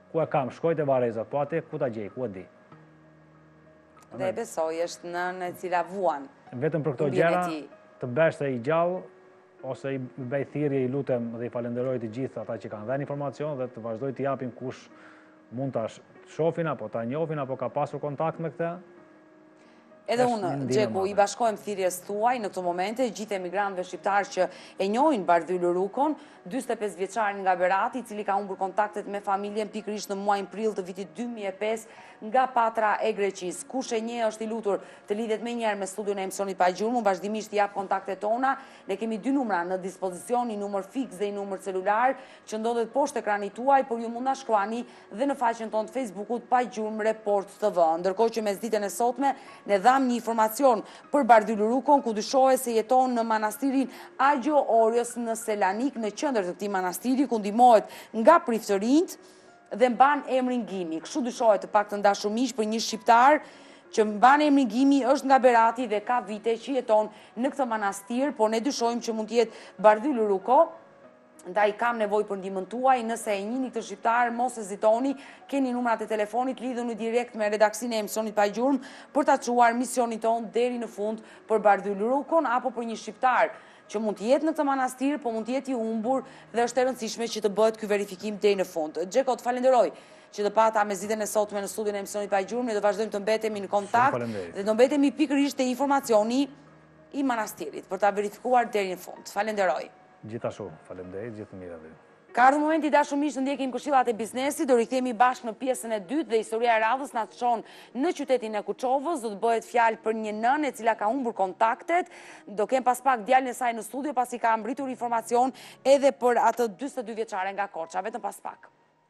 ku e kam, shkoj te Vareza, po atë ku ta gjej, ku e di. Dhe e besoj, është nënë e cila vuan. Vetëm për këto gjëra, të besh se i gjallë, ose i bëj thirrje, i lutem dhe i falenderoj të gjithë ata që kanë dhënë informacion dhe të vazhdoj të japin kush mund ta shohin apo ta njohin apo ka pasur kontakt me këtë. Edhe unë, Gjeku, i bashkojmë thirrjes tuaj në këto momente, gjithë emigrantëve shqiptarë që e njohin Bardhyl Rukon, 45 vjeçarin nga Berati, i cili ka humbur kontaktet me familjen pikërisht në muajin prill të vitit 2005 nga Patra e Greqisë. Kush e njeh është i lutur të lidhet menjëherë me studion e emisionit Pa Gjurmë, vazhdimisht jap kontaktet tona. Ne kemi 2 numra në dispozicion, një numër fiks dhe një numër celular që ndodhet poshtë ekranit tuaj, por ju mund na shkruani dhe në faqen tonë të Facebookut Pa Gjurmë Report TV. Ndërkohë që mes ditën e sotme ne dham një informacion për Bardhyl Rukon, ku dyshohet se jeton në manastirin Agjo Orios në Selanik, në qendër të këtij manastiri, ku ndihmohet nga priftërinjt dhe mban emrin Gimi. Kështu dyshohet të paktën dashur miq për një shqiptar që mban emrin Gimi, është nga Berati dhe ka vite që jeton në këtë manastir, por ne dyshojmë që mund të jetë Bardhyl Rukon. Ndaj kam nevojë për ndihmën tuaj, nëse e njihni këtë shqiptar, mos hezitoni, keni numrat e telefonit, lidhuni direkt me redaksinë e emisionit Pa Gjurmë për ta çuar misionin ton deri në fund për Bardhyl Rukon apo për një shqiptar që mund të jetë në këtë manastir, po mund të jetë i humbur dhe është e rëndësishme që të bëhet ky verifikim deri në fund. Gjeko, të falenderoj që të pata me zgjidhjen e sotme në studion e emisionit Pa Gjurmë, ne do vazhdojmë të mbetemi në kontakt dhe do mbetemi pikërisht te informacioni i manastirit për ta verifikuar deri në fund. Falenderoj. Gjithashtu, faleminderit, gjithë mirë aty. Ka ardhur momenti dashur miq të ndjekim këshillat e biznesit, do rikthehemi bashkë në pjesën e dytë dhe historia e radhës na çon në qytetin e Kuçovës, do të bëhet fjalë për një nënë e cila ka humbur kontaktet, do kem pas pak djalin e saj në studio pasi ka mbritur informacion edhe për atë 42 vjeçare nga Korça, vetëm pas pak.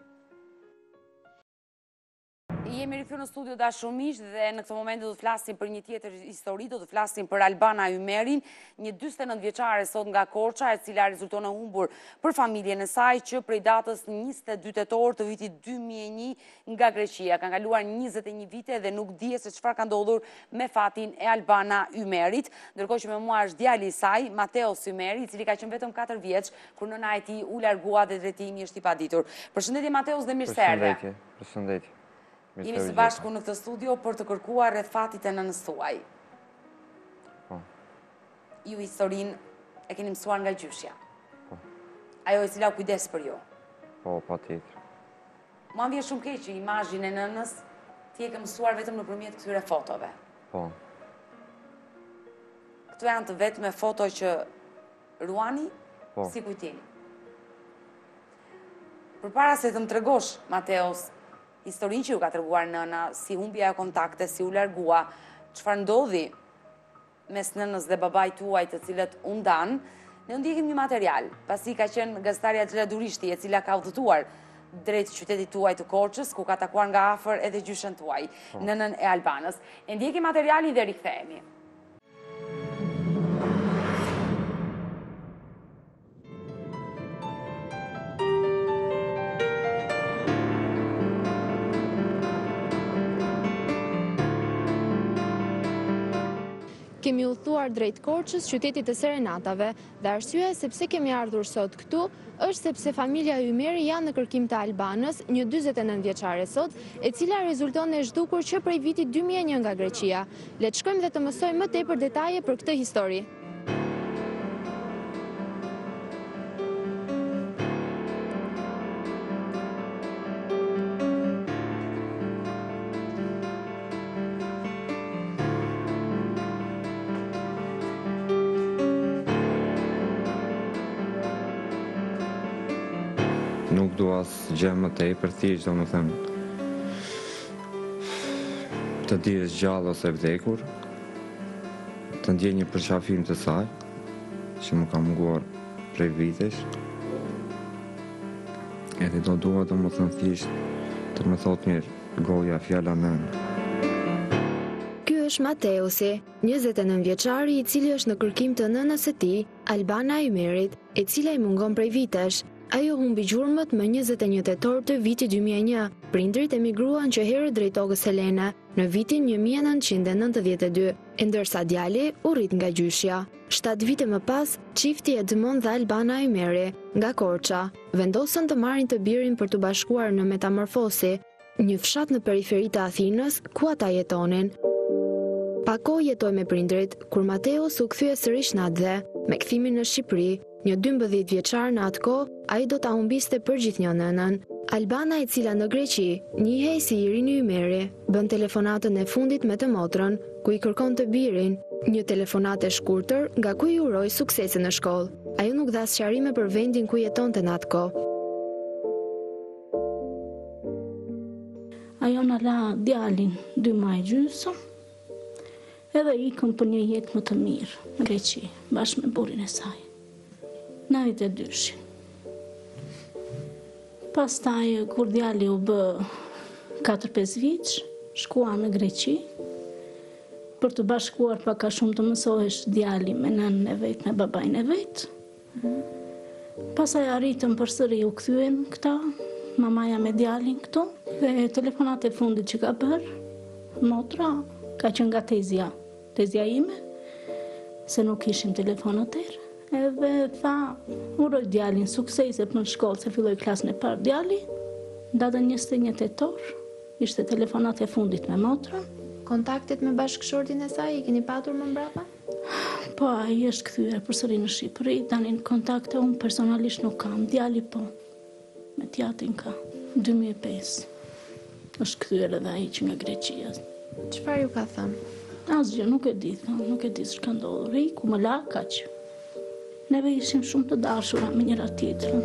Jemi rikthyer në studio dashur miq dhe në këtë moment do të flasim për një tjetër histori, do të flasim për Albana Ymerin, një 49 vjeçare sot nga Korça, e cila rezulton e humbur për familjen e saj që prej datës 22 tetor të vitit 2001 nga Greqia. Kanë kaluar 21 vite dhe nuk dihet se çfarë ka ndodhur me fatin e Albana Ymerit, ndërkohë që me mua është djali i saj, Mateos Ymeri, i cili ka qenë vetëm 4 vjeç kur nëna e tij u largua dhe drejtimi është i paditur. Përshëndetje Mateos dhe mirë se erdhe. Përshëndetje. Jemi së bashku në këtë studio për të kërkuar rreth fatit e nënës tuaj. Po. Ju historinë e keni mësuar nga gjyshja. Po. Ajo e cila u kujdes për ju. Po, patjetër. Mua vjen shumë keq që imazhin e nënës ti e ke mësuar vetëm nëpërmjet këtyre fotove. Po. Këto janë të vetme foto që ruani si kujtim. Përpara se të më tregosh, Mateos, historinë që ju ka treguar nëna, si humbi ajo kontakte, si u largua, çfarë ndodhi mes nënës dhe babait tuaj të cilët u ndan, ne ndjekim një material, pasi ka qenë gazetarja Xhela Durishti, e cila ka udhëtuar drejt qytetit tuaj të Korçës, ku ka takuar nga afër edhe gjyshen tuaj, nënën e Albanës. E ndjekim materialin dhe rikthehemi. Kemi udhëtuar drejt Korçës, qytetit të Serenatave, dhe arsyeja sepse kemi ardhur sot këtu është sepse familja Ymeri janë në kërkim të Albanës, një 49 vjeçare sot, e cila rezulton e zhdukur që prej vitit 2001 nga Greqia. Le të shkojmë dhe të mësojmë më tepër detaje për këtë histori. Nuk do asë gjë më tepër, thjesht domethënë të dihesh gjallë ose vdekur, të ndjej një përqafim të saj, që më ka munguar prej vitesh, edhe do dua domethënë thjesht të më thot një goja fjala nënë. Ky është Mateosi, 29 vjeçari i cili është në kërkim të nënës së tij, Albana Ymerit, e cila i mungon prej vitesh. Ajo humbi gjurmët më 21 tetor të vitit 2001. Prindrit emigruan që herë drejt tokës helene. në vitin 1992, ndërsa djali u rrit nga gjyshja. 7 vite më pas, çifti Edmond dhe Albana Ymeri, nga Korça, vendosën të marrin të birin për të bashkuar në Metamorfosi, një fshat në periferi të Athinës ku ata jetonin. Pa kohë jetoi me prindrit, kur Mateus u kthye sërish në Atdhe, me kthimin në Shqipëri, një 12 vjeçar në atë kohë, ai do ta humbiste përgjithënjë nënën. Albana, e cila në Greqi njihej si Irini Ymeri, bën telefonatën e fundit me të motrën, ku i kërkon të birin, një telefonatë e shkurtër nga ku i uroi suksese në shkollë. Ajo nuk dha sqarime për vendin ku jetonte në atë kohë. Ajo na la djalin 2 muaj gjysmë, edhe ikëm për një jetë më të mirë në Greqi, bashkë me burrin e saj. 92-shin. Pastaj, kur djali u bë 4-5 vjeç, shkua në Greqi, për të bashkuar pak a shumë të mësohesh djali me nënën e vet, me babain e vet. Pastaj arritëm përsëri u kthyen këta, mamaja me djalin këtu, dhe telefonat e fundit që ka bërë, motra, ka qenë nga tezja ime, se nuk ishim telefon atëherë. Edhe tha, uroj djalin suksese për në shkollë, se filloi klasën e parë djali, datën 21 tetor, ishte telefonat e fundit me motrën. Kontaktet me bashkëshortin e saj i keni patur më mbrapa? Po, ai është kthyer përsëri në Shqipëri, tani në kontakte unë personalisht nuk kam, djali po. Me tjatin ka, 2005. Është kthyer edhe ai që nga Greqia. Çfarë ju ka thënë? Asgjë, nuk e di, nuk e di ç'ka ndodhur. Ku më la kaq. Neve ishim shumë të dashura me njëra tjetrën.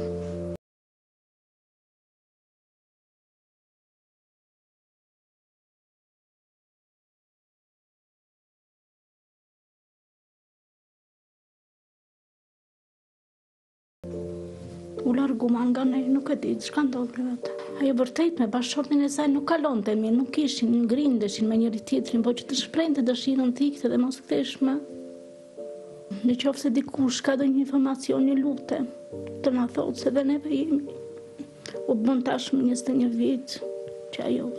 U larguma nga ne, nuk e di ç'ka ndodhur atë. Ajo vërtet me bashkëshortin e saj nuk kalonte mirë, nuk ishin, grindeshin me njëri tjetrin, po që të shprehte dëshirën të ikte dhe mos kthesh më. Në qoftë se dikush ka ndonjë informacion, një lutem, të na thotë se dhe neve jemi. U bën tashmë 21 vjet që ajo.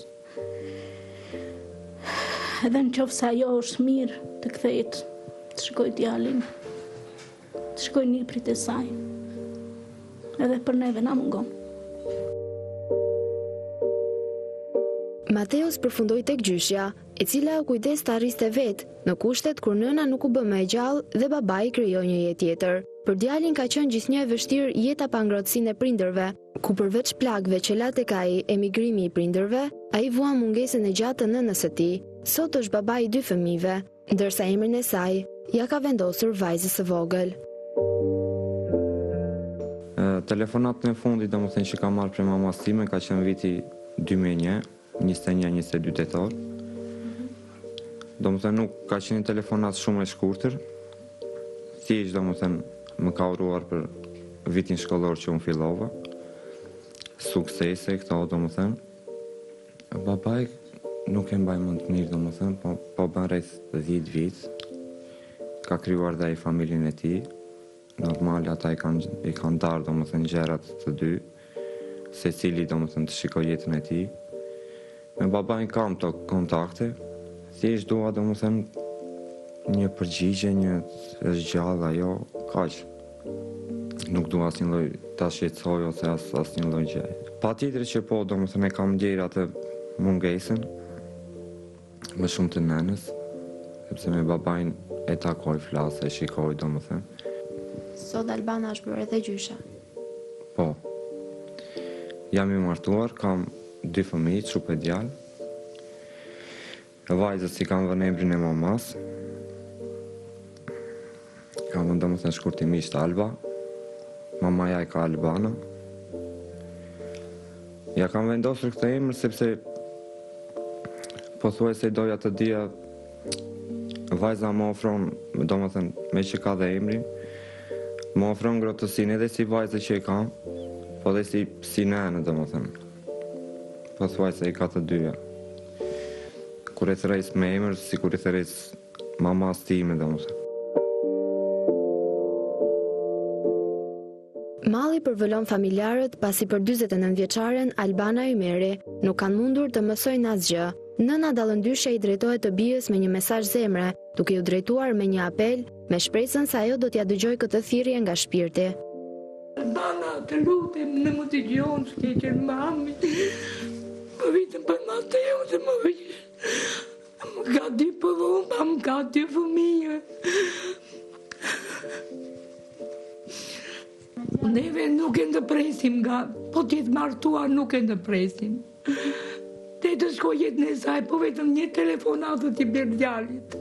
Edhe në qoftë se ajo është mirë të kthehet, të shikoj djalin, të shikoj niprit e saj. Edhe për neve na mungon. Mateus përfundoi tek gjyshja, e cila u kujdes të arriste vetë, në kushtet kur nëna nuk u bë më e gjallë dhe babai krijoi një jetë tjetër. Për djalin ka qenë gjithnjë e vështirë jeta pa ngrohtësinë e prindërve, ku përveç plagëve që la tek ai emigrimi i prindërve, ai vua mungesën e gjatë të nënës së tij. Sot është babai i 2 fëmijëve, ndërsa emrin e saj ja ka vendosur vajzës së vogël. Telefonatën e fundit, domethënë që ka marrë prej mamas time, ka qenë viti 2001, 21-22 tetor. Domethënë nuk ka qenë një telefonat shumë e shkurtër. Thjesht domethënë më ka uruar për vitin shkollor që unë fillova. Suksese këto domethënë. Babai nuk e mbaj më të mirë domethënë, po bën rreth 10 vjet. Ka krijuar dhe ai familjen e tij. Normal, ata i kanë darë domethënë gjërat të dy, secili domethënë të shikoj jetën e tij. Me babain kam të kontakte, thjesht dua domethënë një përgjigje, një është gjallë ajo, kaq. Nuk dua asnjë lloj ta shqetësoj ose asnjë lloj gjë. Patjetër që po, domethënë e kam ndjer atë mungesën më shumë të nënës, sepse me babain e takoj, flas, e shikoj domethënë. Sot Albana është bërë edhe gjysha. Po. Jam i martuar, kam 2 fëmijë, çup e djalë. Vajzës i kam vënë emrin e mamas. Kam vënë domethënë shkurtimisht Alba. Mamaja e ka Albana. Ja kam vendosur këtë emër sepse pothuajse doja të dija vajza më ofron, domethënë me që ka dhe emrin, më ofron ngrohtësinë edhe si vajzë që e kam, po dhe si nënë, domethënë. Pothuajse i ka të dyja. Kur e thërrejs me emër, si kur e thërrejs mamas time, domethënë. Malli përvëllon familjarët pasi për 49 vjeçaren Albana Ymeri nuk kanë mundur të mësojnë asgjë, Nëna dallëndyshe i drejtohet të bijës me një mesazh zemre, duke ju drejtuar me një apel, me shpresën se ajo do t'ja dëgjojë këtë thirrje nga shpirti. Bana, të lutem, në më të gjonë, s'keqen mami. Më vitëm për ma të jo, që më vitë. Më ka dy përvon, më ka dy fëmijë. Neve nuk e ndëpresim nga, po t'jetë martuar nuk e ndëpresim. Te të shkoj jetën e saj, po vetëm një telefonatë t'i bërë djalit.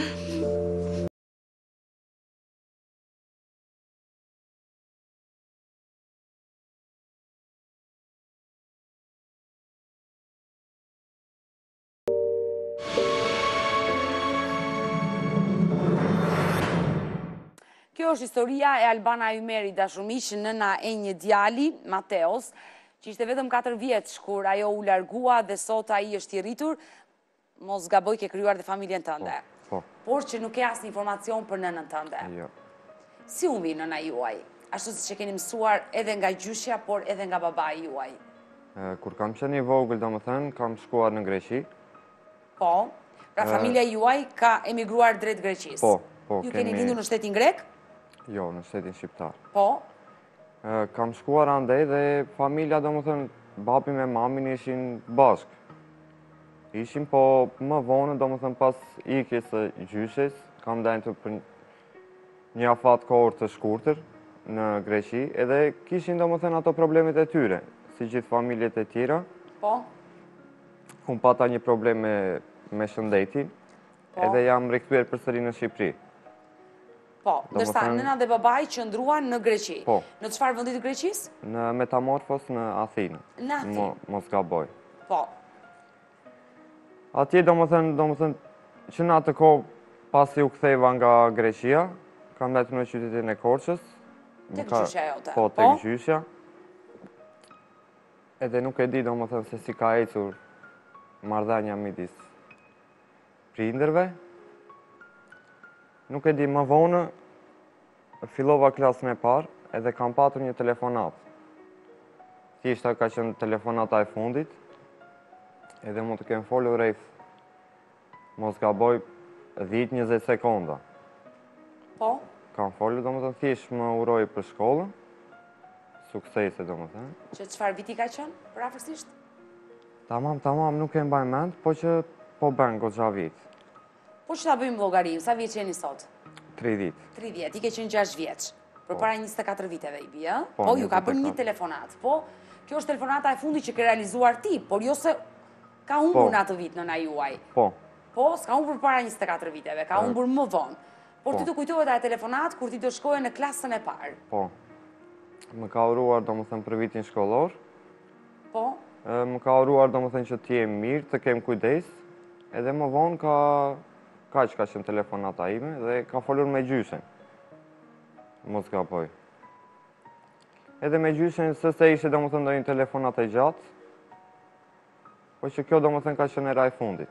Kjo është historia e Albana Ymeri, dashurmiq, nëna e një djali, Mateos, që ishte vetëm 4 vjeç kur ajo u largua dhe sot ai është i rritur, mos gaboj ke krijuar dhe familjen tënde. Po. Por që nuk ke asnjë informacion për nënën tënde. Jo. Si humbi nëna juaj? Ashtu siç e keni mësuar edhe nga gjyshja, por edhe nga babai juaj. Kur kam qenë i vogël, domethënë, kam shkuar në Greqi. Po. Pra familja juaj ka emigruar drejt Greqisë. Po, Ju keni lindur në shtetin grek? Jo, në shtetin shqiptar. Po. Kam shkuar andej dhe familja, domethënë, babi me mamin ishin bashk. Ishim, po më vonë, domethënë, pas ikjes së gjyshes, kam dalë për një afat kohër të shkurtër në Greqi, edhe kishin, domethënë, ato problemet e tyre, si gjithë familjet e tjera. Po. Unë pata një problem me shëndetin, edhe jam rikthyer përsëri në Shqipëri. Po, ndërsa nëna dhe babai qëndruan në Greqi. Po. Në çfarë vendi të Greqisë? Në Metamorfos në Athinë. Në Athinë. Mos gaboj. Po. Atje domethënë që në atë kohë pasi u ktheva nga Greqia, kam dalë në qytetin e Korçës. Tek gjyshja jote. Po, tek gjyshja. Edhe nuk e di domethënë se si ka ecur marrëdhënia midis prindërve. Nuk e di, më vonë fillova klasën e parë edhe kam patur një telefonat. Thjeshta ka qenë telefonata e fundit, edhe mund të kem folur rreth, mos gaboj, 10-20 sekonda. Po? Kam folur, domethënë thjesht më uroj për shkollën, suksese domethënë. Që çfarë viti ka qenë, përafërsisht? Tamam, nuk e mbaj mend, po që po bën goxha vit. Po që ta bëjmë llogari, sa vjeç jeni sot? 30. 30, i ke qenë 6 vjeç. Përpara 24 viteve i bie, ëh? Po, Po, ju ka bërë një telefonat. Po, kjo është telefonata e fundit që ke realizuar ti, por jo se ka humbur në atë vit nëna juaj. Po. Po, s'ka humbur para 24 viteve, ka humbur më vonë. Por ti të kujtohet ajo telefonat kur ti do shkoje në klasën e parë. Po. Më ka uruar domethënë për vitin shkollor. Po. Më ka uruar domethënë që të jem mirë, të kem kujdes, edhe më vonë ka qenë telefonata ime dhe ka folur me gjyshen. Mos gaboj. Edhe me gjyshen se ishte domethënë ndonjë telefonat e gjatë, po që kjo domethënë ka qenë era e fundit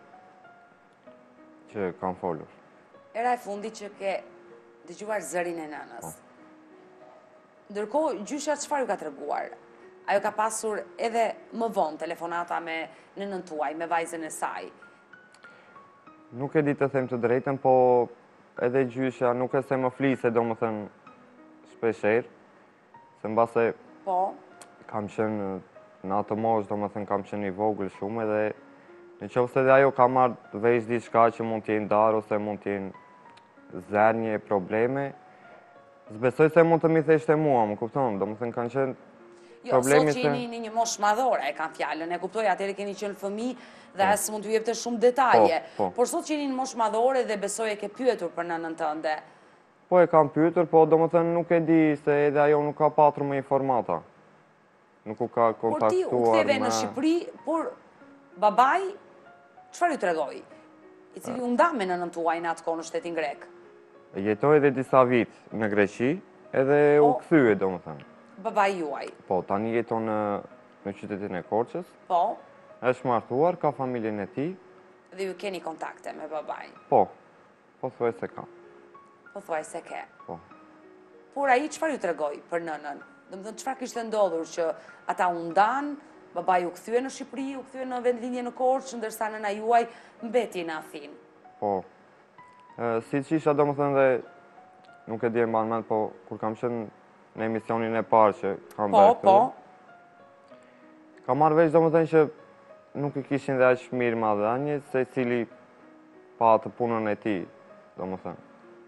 që kam folur. Era e fundit që ke dëgjuar zërin e nënës. Ndërkohë, gjyshja çfarë ju ka treguar? Ajo ka pasur edhe më vonë telefonata me nënën tuaj, me vajzën e saj. Nuk e di të them të drejtën, po edhe gjyshja nuk e se më flise domethënë shpeshherë, se mbase kam qenë në atë moshë, domethënë kam qenë i vogël shumë edhe në qoftë se ajo ka marrë vesh diçka që mund t'jenë darë ose mund t'jenë zërnje, probleme, s'besoj se mund të mi theshte mua, më kupton, domethënë kanë qenë problemi se... Jo, sot që jeni një moshë madhore, e kanë fjallën, e kuptoj, atëre keni qenë fëmijë dhe asë mund t'ju jepte shumë detaje. Por sot që jeni një moshë madhore dhe besoj e ke pyetur për nënën tënde. Po e kam pyetur, po domethënë nuk e di se edhe ajo nuk ka patur më informata. Nuk u ka kontaktuar me... Por ti u ktheve në Shqipëri, por babai, çfarë ju tregoi? I cili u nda me nënën tuaj në atë kohë në shtetin grek? Jetoj edhe disa vit në Greqi, edhe u kthye domethënë. Babai juaj? Po, tani jeton në qytetin e Korçës. Po? Është martuar, ka familjen e tij. Dhe ju keni kontakte me babai? Po thuaj se ka. Po thuaj se ke? Po. Por ai çfarë ju tregoi për nënën? Domethënë çfarë kishte ndodhur që ata u ndan Babai u kthye në Shqipëri, u kthye në vendlindje në Korçë, ndërsa nëna juaj mbeti në Athinë. Po. Siç isha domethënë dhe nuk e di e mban mend, po kur kam qenë në emisionin e parë që kam bërë. Po. Kam marrë vesh domethënë që nuk i kishin dhe aq mirë madhënie se cili pa të punën e tij, domethënë.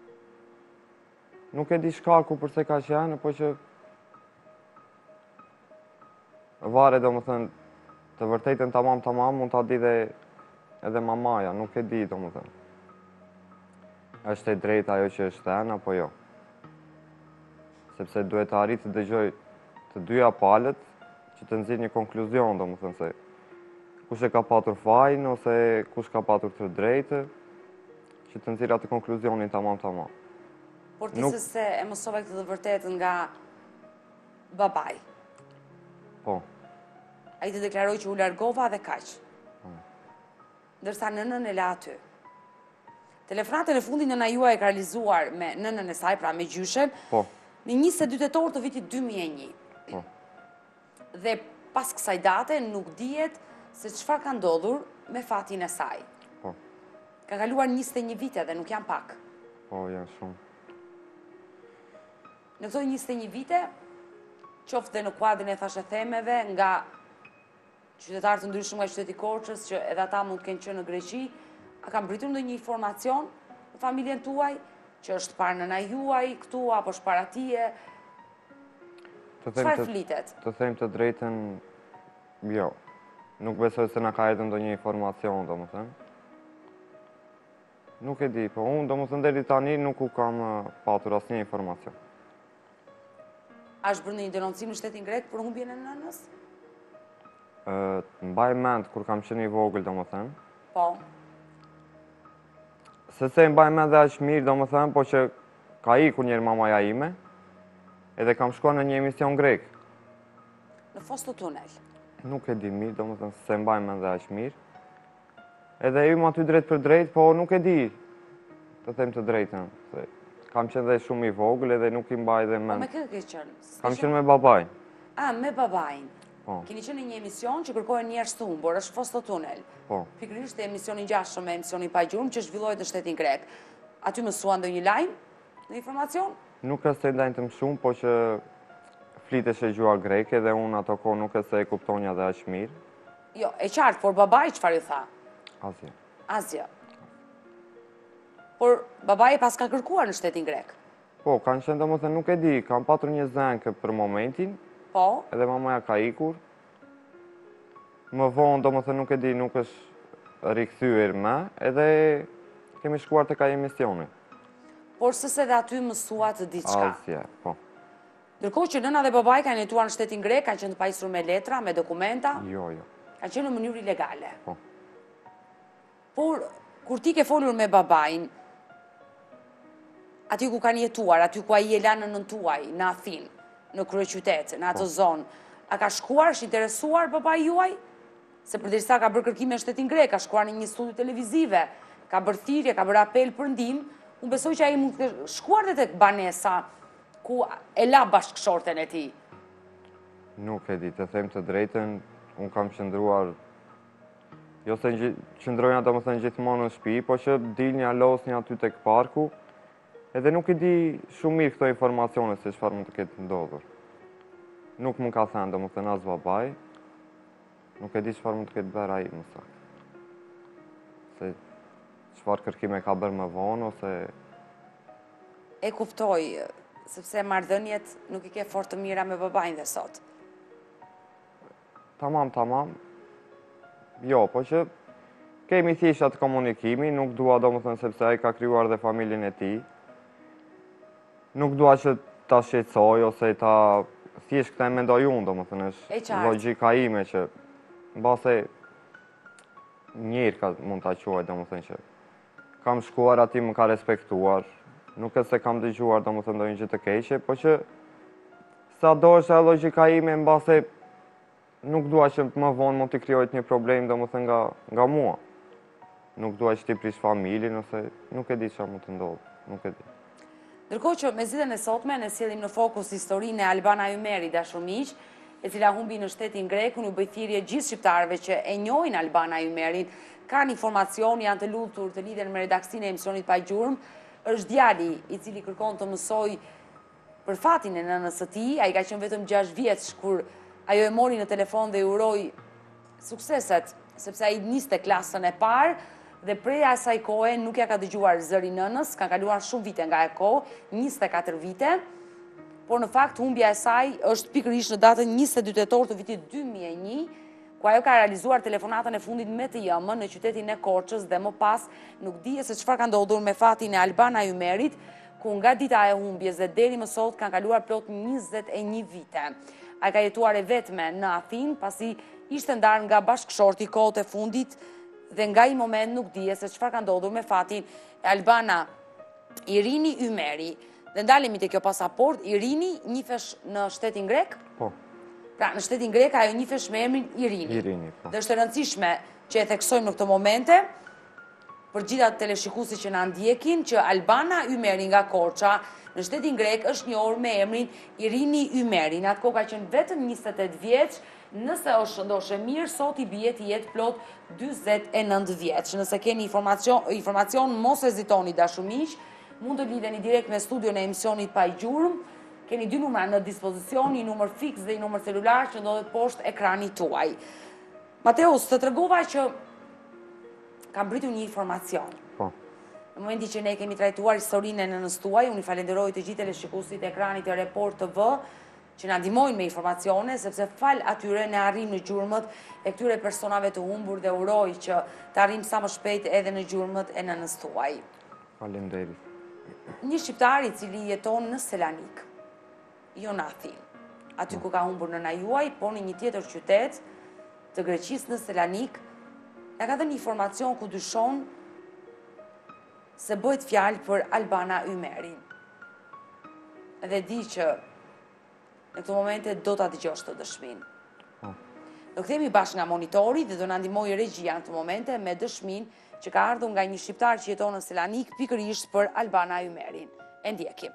Nuk e di shkaku përse ka qenë, po që varet domethënë të vërtetën tamam mund ta di dhe edhe mamaja, nuk e di domethënë. Është e drejtë ajo që është thënë apo jo? Sepse duhet të arrit të dëgjoj të dyja palët që të nxjerr një konkluzion, domethënë se kush e ka patur fajin ose kush ka patur të drejtë, që të nxjerr atë konkluzionin tamam. Por ti se e mësove këtë të vërtetë nga babai. Po. Ai të deklaroi që u largova dhe kaq. Ndërsa nënën e la aty. Telefonatën e fundit nëna juaj e ka realizuar me nënën e saj, pra me gjyshen, në 22 tetor të vitit 2001. Po. Dhe pas kësaj date nuk dihet se çfarë ka ndodhur me fatin e saj. Po. Ka kaluar 21 vite dhe nuk janë pak. Po, janë shumë. Në këto 21 vite, qoftë dhe në kuadrin e thashë themeve nga qytetarë të ndryshëm nga qyteti Korçës, që edhe ata mund të kenë qenë në Greqi, a kam britur ndonjë informacion në familjen tuaj, që është parë nëna juaj këtu, apo është para tije? Çfarë flitet? Të them të drejtën, jo. Nuk besoj se na ka erdhur ndonjë informacion, domethënë. Nuk e di, po unë domethënë deri tani nuk u kam patur asnjë informacion. A është bërë një denoncim në shtetin grek për humbjen e nënës? Mbaj mend kur kam qenë i vogël, domethënë. Po. Se mbaj mend dhe aq mirë, domethënë, po që ka ikur një herë mamaja ime, edhe kam shkuar në një emision grek. Në Fosto Tunel? Nuk e di mirë, domethënë, se mbaj mend dhe aq mirë. Edhe im aty drejt për drejt, po nuk e di, të them të drejtën. Kam qenë dhe shumë i vogël edhe nuk i mbaj dhe mend. Po me kë ke qenë? Kam qenë me babajn. Me babajn. Po. Keni qenë në një emision që kërkojnë njerëz të humbur, është Fosto Tunel. Po. Pikërisht e emisioni ngjashëm me emisionin pa gjurmë që zhvillohet në shtetin grek. Aty mësuan ndonjë lajm, në informacion? Nuk është se ndajtëm shumë, po që fliteshe gjua greke dhe unë ato kohë nuk është se e kuptonja dhe aq mirë. Jo, e qartë, por babai çfarë ju tha? Asgjë. Por babai pas ka kërkuar në shtetin grek? Po, kanë qenë domethënë nuk e di, kam patur një zënkë për momentin. Po. Edhe mamaja ka ikur. Më vonë domethënë nuk e di, nuk është rikthyer më, edhe kemi shkuar tek ai emisioni. Por s'se dhe aty mësuat diçka. Asgjë, po. Ndërkohë që nëna dhe babai kanë jetuar në shtetin grek, kanë qenë të pajisur me letra, me dokumenta. Jo. Kanë qenë në mënyrë ilegale. Po. Por kur ti ke folur me babain, aty ku kanë jetuar, aty ku ai e la nënën tuaj, në Athinë, në kryeqytet, në atë zonë, a ka shkuar, është interesuar babai juaj? Se përderisa ka bërë kërkime në shtetin grek, ka shkuar në një studio televizive, ka bërë thirrje, ka bërë apel për ndihmë, unë besoj që ai mund të shkuar dhe tek banesa ku e la bashkëshorten e tij. Nuk e di, të them të drejtën, unë kam qëndruar, jo se qëndroja domethënë gjithmonë në shtëpi, po që dilnja, losnja aty tek parku, edhe nuk i di shumë mirë këto informacione se çfarë mund të ketë ndodhur. Nuk më ka thënë domethënë as babai, nuk e di çfarë mund të ketë bërë ai më saktë. Se çfarë kërkime ka bërë më vonë ose... E kuptoj, sepse marrëdhëniet nuk i ke fort të mira me babain dhe sot. Tamam. Jo, po që kemi thjesht atë komunikimi, nuk dua domethënë sepse ai ka krijuar dhe familjen e tij. Nuk dua që ta shqetësoj ose ta thjesht këtë e mendoj unë, domethënë është logjika ime që mbase njëri mund ta quaj domethënë që kam shkuar aty, më ka respektuar, nuk është se kam dëgjuar domethënë ndonjë gjë të keqe, po që sado është logjika ime mbase nuk dua që më vonë mund të krijohet një problem domethënë nga mua. Nuk dua që ti prish familjen ose nuk e di çfarë mund të ndodhë, nuk e di. Ndërkohë që me zgjidhjen e sotme ne sjellim në fokus historinë e Albana Ymeri, dashur miq, e cila humbi në shtetin grek, unë ju bëj thirrje gjithë shqiptarëve që e njohin Albana Ymerin, kanë informacion, janë të lutur të lidhen me redaksinë e emisionit Pa Gjurmë, është djali i cili kërkon të mësoj për fatin e nënës së tij, ai ka qenë vetëm 6 vjeç kur ajo e mori në telefon dhe i uroi sukseset, sepse ai niste klasën e parë dhe prej asaj kohe nuk ja ka dëgjuar zëri nënës, ka kaluar shumë vite nga e kohë, 24 vite, por në fakt humbja e saj është pikërisht në datën 22 tetor të vitit 2001, ku ajo ka realizuar telefonatën e fundit me të jëmën në qytetin e Korçës dhe më pas nuk dije se çfarë ka ndodhur me fatin e Albana Ymerit, ku nga dita e humbjes dhe deri më sot kanë kaluar plot 21 vite. Ai ka jetuar e vetme në Athinë, pasi ishte ndarë nga bashkëshorti kohët e fundit dhe nga i moment nuk dije se çfarë ka ndodhur me fatin e Albana Irini Ymeri. Dhe ndalemi te kjo pasaport, Irini njifesh në shtetin grek? Po. Pra, në shtetin grek ajo njifesh me emrin Irini. Irini, po. Dhe është e rëndësishme që e theksojmë në këtë momente, për gjitha teleshikuesi që na ndjekin, që Albana Ymeri nga Korça në shtetin grek është njohur me emrin Irini Ymeri. Në atë kohë ka qenë vetëm 28 vjeç, nëse është shëndoshe mirë, sot i bie të jetë plot 49 vjeç. Nëse keni informacion, mos hezitoni dashur miq, mund të lidheni direkt me studion e emisionit Pa Gjurmë. Keni 2 numra në dispozicion, një numër fiks dhe një numër celular që ndodhet poshtë ekranit tuaj. Mateus, të tregova që kam britur një informacion. Po. Në momenti që ne kemi trajtuar historinë e nënës tuaj, unë i falenderoj të gjithë teleshikuesit e ekranit e Report TV që na ndihmojnë me informacione, sepse fal atyre ne arrim në gjurmët e këtyre personave të humbur dhe uroj që të arrim sa më shpejt edhe në gjurmët e nënës tuaj. Faleminderit. Një shqiptar i cili jeton në Selanik, jo në Athinë, aty ku ka humbur nëna juaj, por në një tjetër qytet të Greqisë në Selanik, na ka dhënë informacion ku dyshon se bëhet fjalë për Albana Ymerin. Dhe di që në këtë momente do ta dëgjosh të dëshmin. Do kthehemi bashkë nga monitori dhe do na ndihmojë regjia në këtë momente me dëshmin që ka ardhur nga një shqiptar që jeton në Selanik pikërisht për Albana Ymerin. E ndjekim.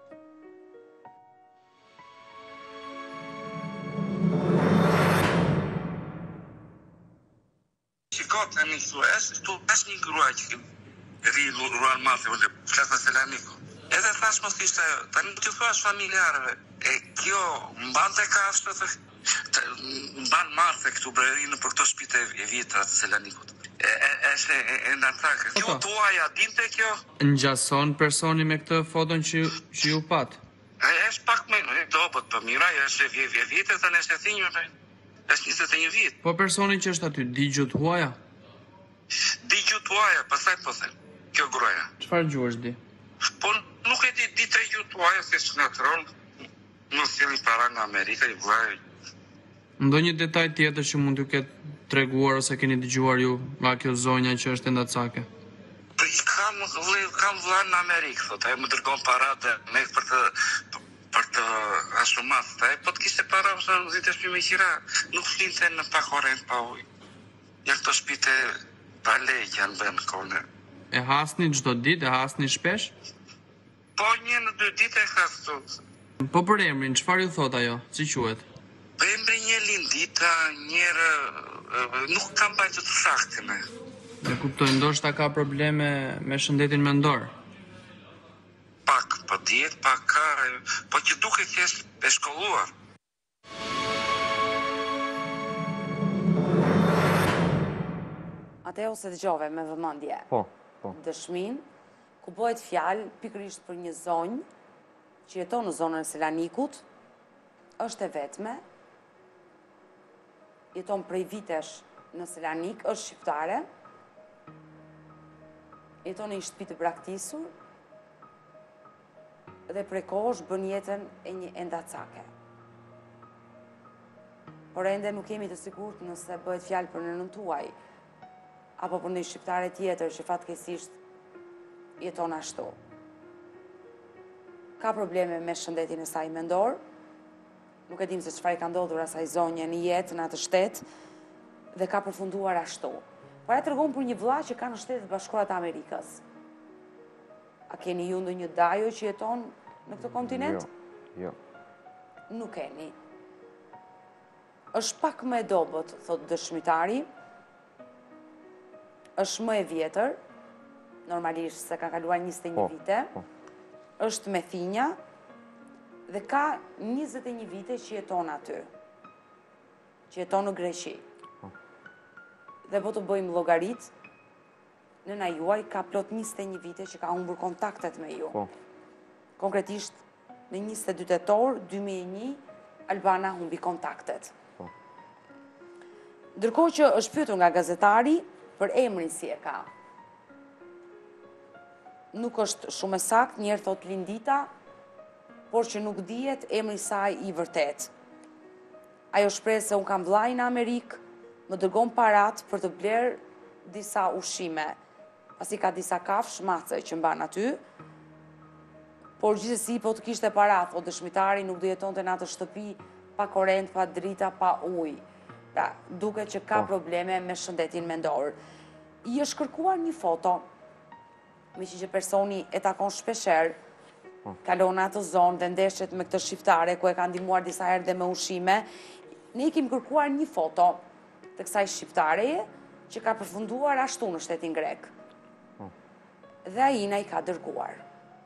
Shikot e një sues, tu është një gruaj që ri ruan mafe, ose flasë Selaniku. Edhe thash mos ishte, tani të thuash familjarëve, e kjo mban të kafshët, mban marthe këtu brerinë për këto shpite e vjetra të Selanikut. Është e ndartake. Kjo tuaja dinte kjo? Ngjason personi me këtë foton që ju pat? Është pak me dobët, për miraj, është vjetë, tani është e thinjur. Është 21 vjet. Po personi që është aty, digju tuaja? Digju tuaja, pastaj po them. Kjo gruaja. Çfarë gjuhësh di? Po nuk e di 3 gjuhë tuaja se shkatron. Nuk sjellin para nga Amerika i vllai. Ndonjë detaj tjetër që mund t'ju ketë treguar ose keni dëgjuar ju nga kjo zonja që është enda cake? Kam vllai në Amerikë, thotë, ai më dërgon para dhe me për të ashumat, po të kishte para ose në zitë shpi me qira, nuk flinte në pak orën pa ujë. Ja këto shpite pa lejë janë bënë kone. E hasni çdo ditë, e hasni shpesh? Po 1-2 ditë e hastu. Po për emrin, çfarë ju thot ajo? Si quhet? Për emrin një Lindita, njërë nuk kam bajtë të shaktin. E kuptoj, ndoshta ka probleme me shëndetin mendor. Pak, po djetë, pak ka, po që duke që është e shkolluar. Mateo, se dëgjove me vëmendje. Po. Dëshmin, ku bëhet fjalë pikërisht për një zonjë që jeton në zonën e Selanikut, është e vetme, jeton prej vitesh në Selanik, është shqiptare, jeton në një shtëpi të braktisur, dhe prej kohësh bën jetën e një endacake. Por ende nuk jemi të sigurt nëse bëhet fjalë për nënën tuaj, apo për një shqiptare tjetër që fatkeqësisht jeton ashtu. Ka probleme me shëndetin e saj mendor, nuk e dim se çfarë ka ndodhur asaj zonje në jetë në atë shtet, dhe ka përfunduar ashtu. Por ajo tregon për një vëlla që ka në Shtetet Bashkuara të Amerikës. A keni ju ndonjë dajo që jeton në këtë kontinent? Jo. Nuk keni. është pak më e dobët, thot dëshmitari, është më e vjetër, normalisht se ka kaluar 21 vite, është me thinja dhe ka 21 vite që jeton aty, që jeton në Greqi. Dhe po të bëjmë llogarit, nëna juaj ka plot 21 vite që ka humbur kontaktet me ju. Konkretisht, në 22 tetor 2001, Albana humbi kontaktet. Ndërkohë që është pyetur nga gazetari për emrin si e ka. Nuk është shumë e saktë, njerë thot Lindita, por që nuk dihet emri saj i vërtet. Ajo shpreh se unë kam vllai në Amerikë, më dërgon parat për të blerë disa ushqime, pasi ka disa kafsh mace që mban aty, por gjithsesi po të kishte parat, o dëshmitari nuk do jetonte në atë shtëpi pa korrent, pa drita, pa ujë. Pra, duket që ka probleme me shëndetin mendor. I është kërkuar një foto, me që personi e takon shpesher, kalon atë zonë dhe ndeshet me këtë shqiptare, ku e ka ndihmuar disa herë dhe me ushqime, ne i kemi kërkuar një foto të kësaj shqiptareje që ka përfunduar ashtu në shtetin grek. Dhe ai na i ka dërguar.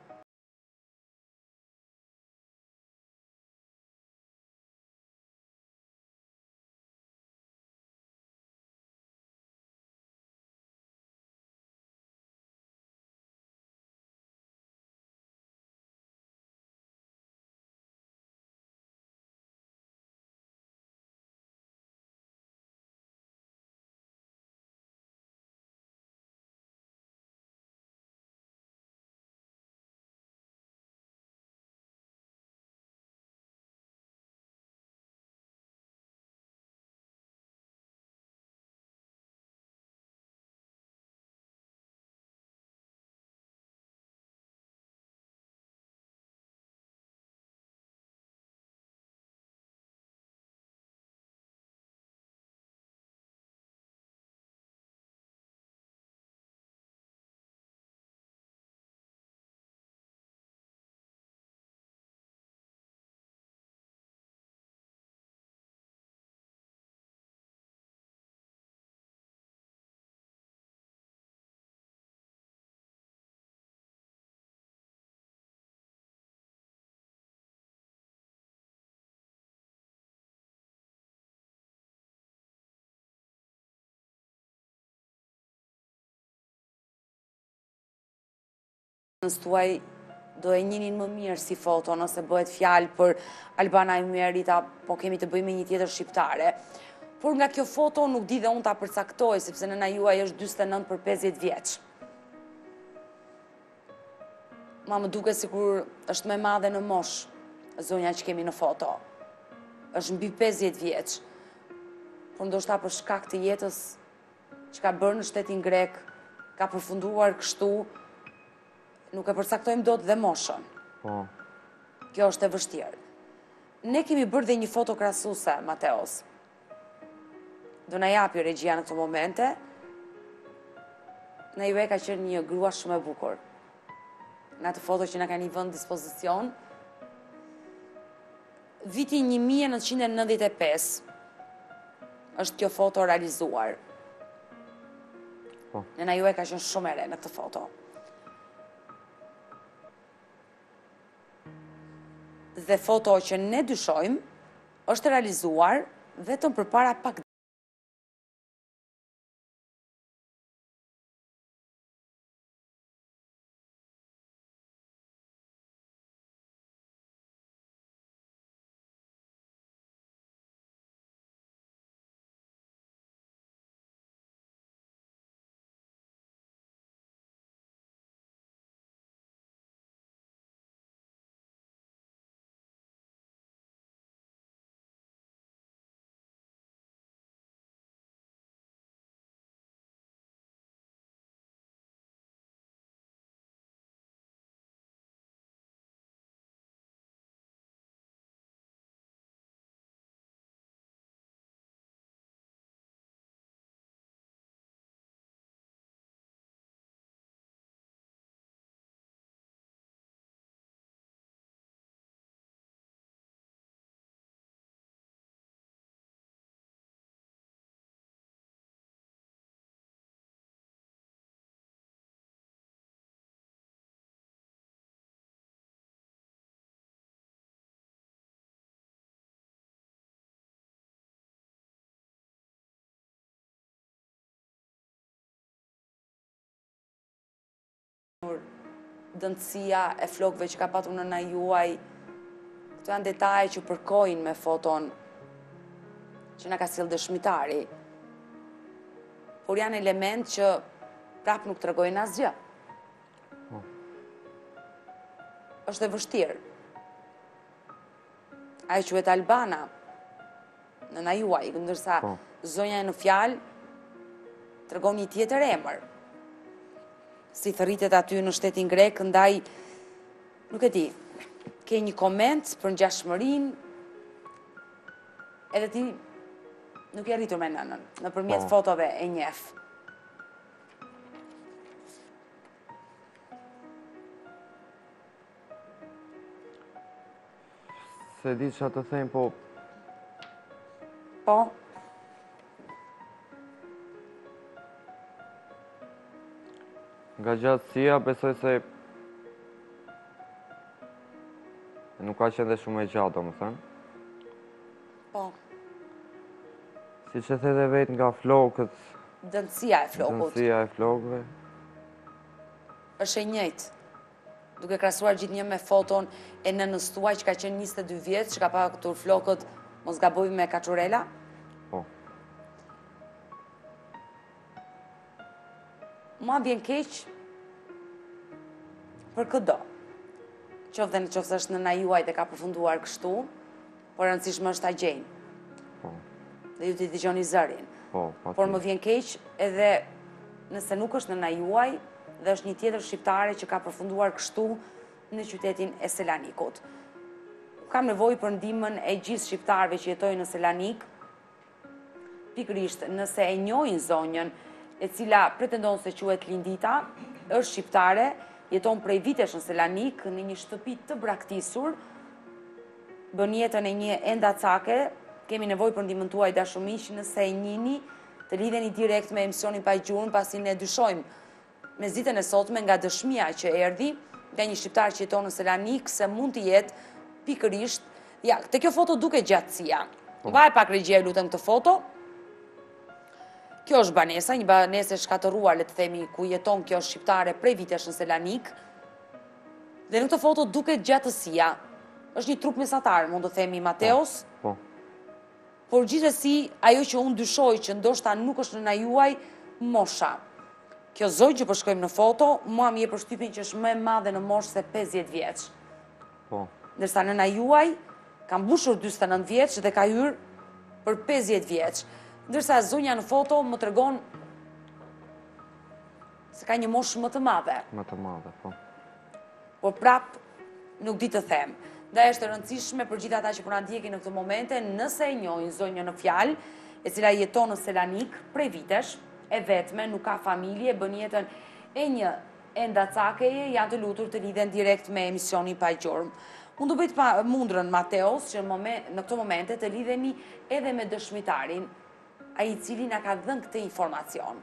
Nësë tuaj do e njinin më mirë si foto nëse bëhet fjalë për Albana Ymierita, po kemi të bëjmë një tjetër shqiptare. Por nga kjo foto nuk di dhe unë ta përcaktoj, sepse nëna juaj është 49 për 50 vjeç. Ma më duke sikur është me madhe në mosh, zonja që kemi në foto. Është mbi 50 vjeç. Por ndoshta për shkak të jetës që ka bërë në shtetin grek, ka përfunduar kështu, nuk e përcaktojmë dot dhe moshën. Kjo është e vështirë. Ne kemi bërë dhe një foto krahasuese, Mateos. Do na japi regjia në këto momente. Na ju e ka qenë një grua shumë e bukur. Në atë foto që na kanë vënë në dispozicion. Viti 1995 është kjo foto realizuar. Na ju e ka qenë shumë e re në këtë foto. Dhe foto që ne dyshojmë është realizuar vetëm përpara pak dëntësia e flokëve që ka patur nëna juaj, këto janë detaje që përkojnë me foton që na ka sjellë dëshmitari, por janë element që prap nuk tregojnë asgjë. Është e vështirë. Ajo quhet Albana, nëna juaj, ndërsa zonja në fjalë tregon një tjetër emër. Si thërritet aty në shtetin grek, ndaj, nuk e di, ke një koment për ngjashmërinë, edhe ti nuk i arritur me nënën, nëpërmjet fotove e njeh. Se di që të them, po... Po? Nga gjatësia, besoj se... Nuk ka qenë dhe shumë e gjatë, më thënë. Po. Si që the dhe vetë nga flokët... Dëntësia e flokut. Dëntësia e flokëve. Është e njëjtë. Duke krahasuar gjithnjë me foton e nënës tuaj që ka qenë 22 vjeç, që ka patur flokët, mos gaboj me Kaçurela? Po. Mua vjen keq për këdo. Qoftë nëse është nëna juaj dhe ka përfunduar kështu, por rëndësishme është ta gjejnë. Po. Dhe ju t'i dëgjoni zërin. Po, por më vjen keq edhe nëse nuk është nëna juaj, dhe është një tjetër shqiptare që ka përfunduar kështu në qytetin e Selanikut. Kam nevojë për ndihmën e gjithë shqiptarëve që jetojnë në Selanik, pikërisht nëse e njohin zonjën, e cila pretendon se quhet Lindita, është shqiptare, jeton prej vitesh në Selanik, në një shtëpi të braktisur, bën jetën e një endacake, kemi nevojë për ndihmën tuaj dashumiq, nëse e njihni, të lidheni direkt me emisionin Pa Gjurmë, pasi ne dyshojmë me zitën e sotme nga dëshmia që erdhi nga një shqiptar që jeton në Selanik, se mund të jetë pikërisht, ja, te kjo foto duke gjatësia. Vaj pak regjia, lutem këtë foto. Kjo është banesa, një banesë e shkatëruar, le të themi, ku jeton kjo shqiptare prej vitesh në Selanik. Dhe në këtë foto duke gjatësia. Është një trup mesatar, mund të themi, Mateos. Po. Por gjithsesi, ajo që unë dyshoj që ndoshta nuk është nëna juaj, mosha. Kjo zoj që përshkojmë në foto, mua mi e përshtypin që është më e madhe në moshë se 50 vjeç. Po. Ndërsa nëna juaj ka mbushur 49 vjeç dhe ka hyrë për 50 vjeç. Ndërsa zonja në foto më tregon se ka një moshë më të madhe. Më të madhe, po. Por prap nuk di të them. Dhe është e rëndësishme për gjithë ata që po na ndjekin në këtë momente, nëse e njohin zonjën në fjalë, e cila jeton në Selanik prej vitesh, e vetme, nuk ka familje, bën jetën e një endacakeje, janë të lutur të lidhen direkt me emisionin Pa Gjurmë. Unë do bëjt mundrën Mateos, që në këto momente të lidhemi edhe me dëshmitarin, ai i cili na ka dhënë këtë informacion.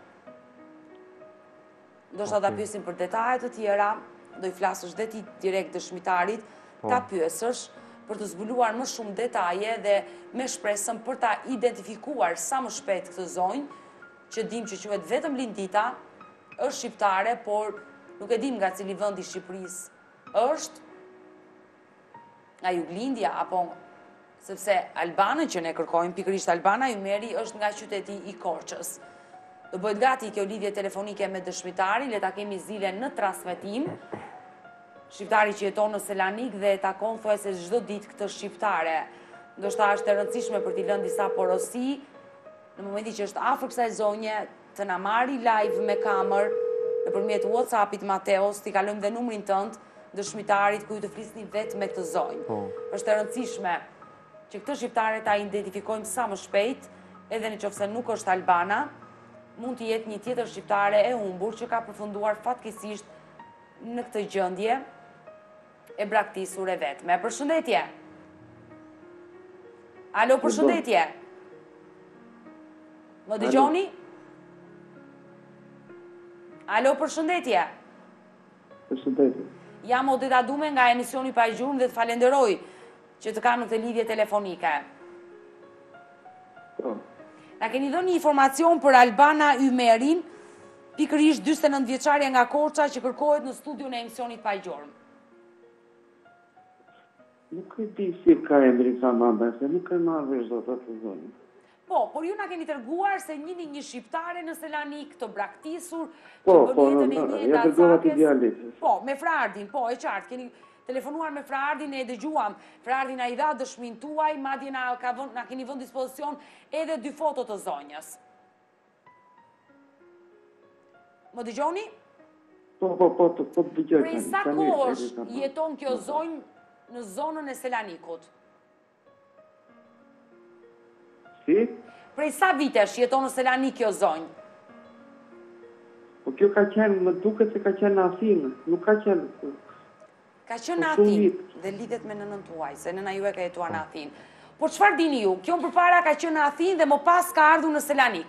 Do shta da pyesim për detajet të tjera, do i flasësh dhe ti direkt dëshmitarit, ta pyesësh për të zbuluar më shumë detaje dhe me shpresën për ta identifikuar sa më shpejt këtë zonjë, që dim që quhet vetëm Lindita, është shqiptare, por nuk e dim nga cili vend i Shqipërisë është, nga Juglindja, apo sepse Albanën që ne kërkojmë, pikërisht Albana Ymeri, është nga qyteti i Korçës. Do bëhet gati kjo lidhje telefonike me dëshmitarin, le ta kemi Zilen në transmetim, shqiptari që jeton në Selanik dhe takon thuajse çdo ditë këtë shqiptare. Ndoshta është e rëndësishme për t'i lënë disa porosi, në momenti që është afër kësaj zonje, të na marri live me kamer, nëpërmjet WhatsApp-it Mateos, t'i kalojmë dhe numrin tënd, dëshmitarit ku ju të flisni vetë me këtë zonjë. Është e rëndësishme që këtë shqiptare ta identifikojmë sa më shpejt, edhe nëse nuk është Albana, mund të jetë një tjetër shqiptare e humbur që ka përfunduar fatkeqësisht në këtë gjendje e braktisur e vetme. Përshëndetje. Alo, përshëndetje. Më dëgjoni? Alo, përshëndetje. Përshëndetje. Jam Odeta Dume nga emisioni Pa Gjurmë dhe të falenderoj që të kam në këtë lidhje telefonike. Na keni dhënë një informacion për Albana Ymerin, pikërisht 49 vjeçare nga Korça që kërkohet në studion e emisionit Pa Gjorm? Nuk e di si ka emrin Samanda, se nuk e marrë vesh do të zonën. Po, por ju na keni treguar se njini një shqiptare në Selanik të braktisur, Po, që bën jetën e një ja dërgova të djalit. Po, me Frardin, po, e qartë, keni telefonuar me Frardin e dëgjuam. Frardin a i dha dëshmin tuaj, madje na keni vënë dispozicion edhe 2 foto të zonjës. Më dëgjoni? Po, të dëgjoj. Prej sa kohësh jeton kjo zonjë në zonën e Selanikut? Si? Prej sa vitesh jeton në Selanik kjo zonjë? Po kjo ka qenë, më duket se ka qenë në Athinë, nuk ka qenë. Ka qenë në Athinë dhe lidhet me nënën tuaj, se nëna ju e ka jetuar në Athinë. Por çfarë dini ju? Kjo më përpara ka qenë në Athinë dhe më pas ka ardhur në Selanik.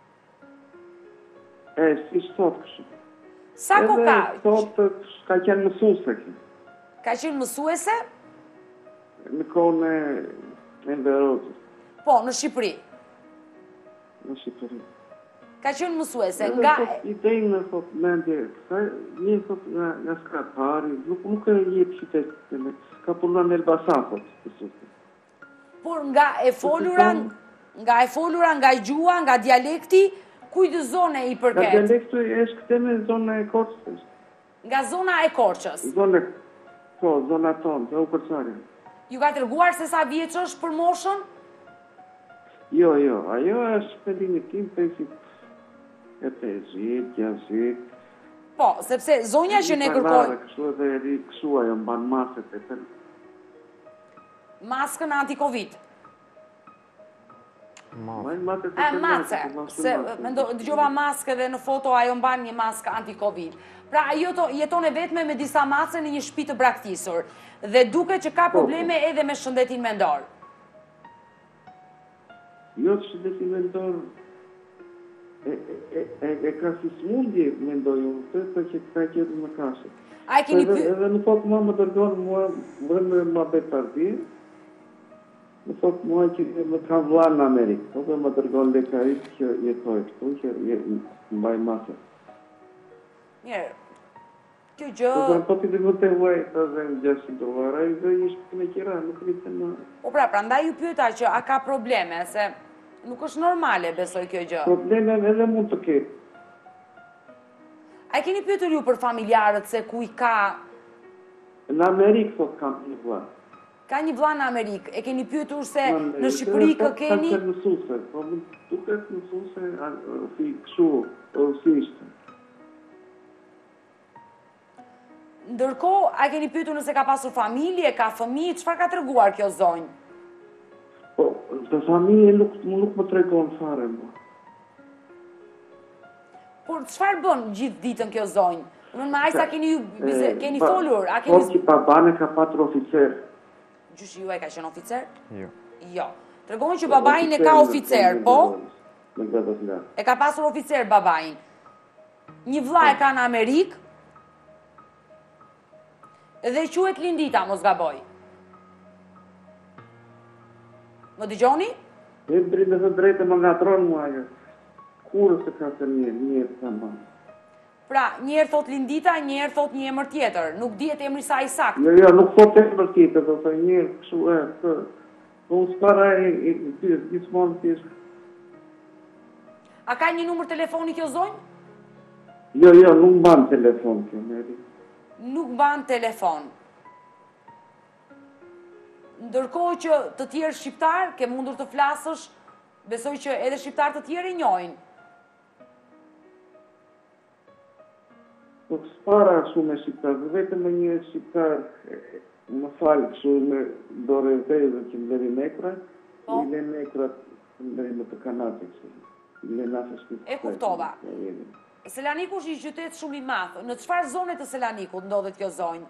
Si sot kështu. Sa kohë ka? Sot ka qenë mësuese. Ka qenë mësuese? Në kohën e Berotit. Po, në Shqipëri. Në Shqipëri. Ka qenë mësuese nga... Idejnë në thot mendje, një thot nga Skratari, nuk e jep qytetit, ka punuar në Elbasan, thot. Por nga e folura, nga gjua, nga dialekti, kujtë zone i përket? Nga dialekti është këte me zona e Korçës. Nga zona e Korçës? Zona tonë, të u Korçari. Ju ka treguar se sa vjeç është për moshën? Jo, ajo është pendimi tim, pesit e 50, 60. Po, sepse zonja që ne kërkojmë... Kështu edhe eri kështu ajo mban masket e tërë. Maskën anti-Covid? Mace. Se dëgjova maskë dhe në foto ajo mban një maskë anti-Covid. Pra ajo jeton e vetme me disa mace në një shtëpi të braktisur. Dhe duke që ka probleme edhe me shëndetin mendor. Jo të shëndetin mendor, e ka si smundje mendoj unë, të që ka qetë në kashe. Edhe në fakt mua më dërgonë, mua më më betardi, në fakt mua që më ka vlanë në Amerikë, po më dërgonë lekarit që jetoj këtu, që mbaj masë. Mirë, kjo gjë... Po të të vëte huaj, të dhe në $600, i dhe ishtë me kjera, nuk rritë në... Po pra, prandaj ju pyeta që a ka probleme, se nuk është normale, besoj kjo gjë. Probleme edhe mund të ketë. A e keni pyetur ju për familjarët se ku i ka... Në Amerikë, thot, kam një vla. Ka një vla në Amerikë. E keni pyetur se në Shqipëri kë keni... Ka qenë mësuse, po më duket mësuse, këshu, rusishtë. Ndërkohë, a keni pyetur nëse ka pasur familje, ka fëmijë, çfarë ka treguar kjo zonjë? Po, të familje nuk më tregon fare, më. Por çfarë bën gjithë ditën kjo zonjë? Në majsa keni folur? Po që babane ka patër oficer. Gjyshi juaj ka qenë oficer? Jo. Tregon që babain e ka oficer, po? E ka pasur oficer babain. Një vlla e ka në Amerikë, dhe quhet Lindita, mos gaboj. Më dëgjoni? E drejtë dhe drejtë më ngatron mua ajo. Kurë se ka të njërë të më. Pra, njërë thot Lindita, njërë thot një emër tjetër. Nuk dihet emri sa i sakt. Jo, nuk thot emër tjetër, do të njërë këshu e, të... Po së para e gjithmonë tjeshtë. A ka një numër telefoni kjo zonjë? Jo, nuk ban telefon kjo, Meri. Nuk ban telefon. Ndërkohë që të tjerë shqiptar, ke mundur të flasësh, besoj që edhe shqiptar të tjerë i njohin. Po s'para shumë e shqiptar, vetëm me një shqiptar, më falë këshu me dore vejdhe që më deri nekra, i le nekra më deri më të kanate këshu. E kuptova. Selaniku është një qytet shumë i madh. Në çfarë zone të Selanikut ndodhet kjo zonjë?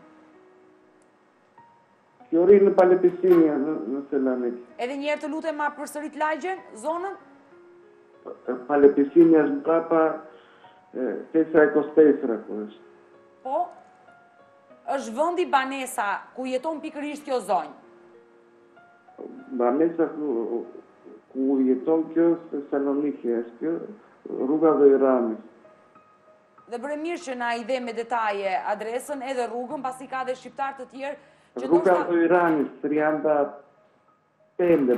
Kjo rritë në Palepisinia në Selanik. Edhe njerë të lutem ma përsërit lagjen, zonën? Palepisinia është mbrapa Pesa e Kostesra, ku është. Po? Është vëndi banesa ku jeton pikërisht kjo zonjë? Banesa ku jeton kjo Saloniki, është kjo rruga dhe Iranis. Dhe bërë mirë që na i dhe me detaje adresën edhe rrugën, pasi ka dhe shqiptar të tjerë që rruga do Iranit, Trianda Pende,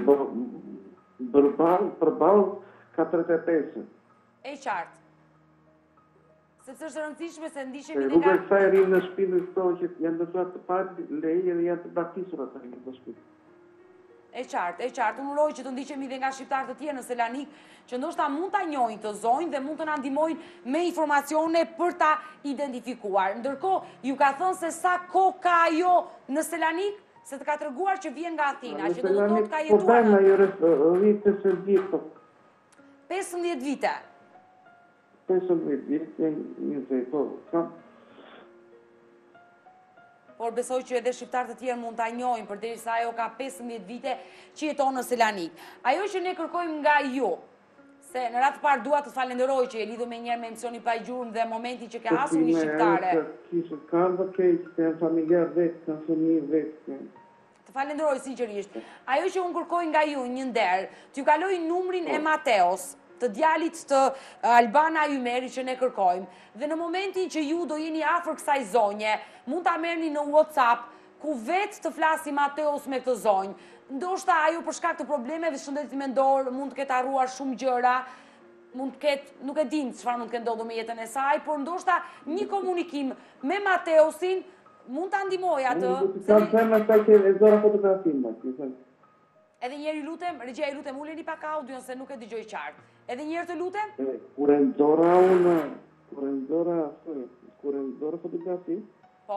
përballë 45. E qartë. Sepse është rëndësishme se ndishemi rruga e kësaj rinë në shtëpi këto që janë dëshuar të parë leje dhe janë të braktisur ata në shtëpi. E qartë. Unë uroj që të ndiqemi dhe nga shqiptarë të tjerë në Selanik, që ndoshta mund ta njohin të zonjë dhe mund të na ndihmojnë me informacione për ta identifikuar. Ndërkohë, ju ka thënë se sa kohë ka ajo në Selanik, se të ka treguar që vjen nga Athina, që do të thotë ka jetuar në 15 vite. 15 vite, 20 po. Por besoj që edhe shqiptarë të tjerë mund ta njohin përderisa ajo ka 15 vite që jeton në Selanik. Ajo që ne kërkojmë nga ju, se në radhë parë dua të falenderoj që e lidhur me njëherë me emisionin Pa Gjurmë dhe momentin që ka hasur një shqiptare. Kishë kanë keq, kanë familjar vetë, kanë fëmijë vetë. Të falenderoj sinqerisht. Ajo që unë kërkoj nga ju një nder, t'ju kaloj numrin e Mateos, të djalit të Albana Ymeri që ne kërkojmë. Dhe në momentin që ju do jeni afër kësaj zonje, mund ta merrni në WhatsApp, ku vetë të flasi Mateos me këtë zonjë. Ndoshta ajo për shkak të problemeve shëndetit mendor mund të ketë harruar shumë gjëra, mund të ketë, nuk e dim çfarë mund të ketë ndodhur me jetën e saj, por ndoshta një komunikim me Mateosin mund ta ndihmojë atë. Kam thënë se që e zora fotografinë. Edhe njëri lutem, regjia i lutem, uleni pak audion se nuk e dëgjoj qartë. Edhe njëherë të lutem? Kur e nxora fotografi? Po.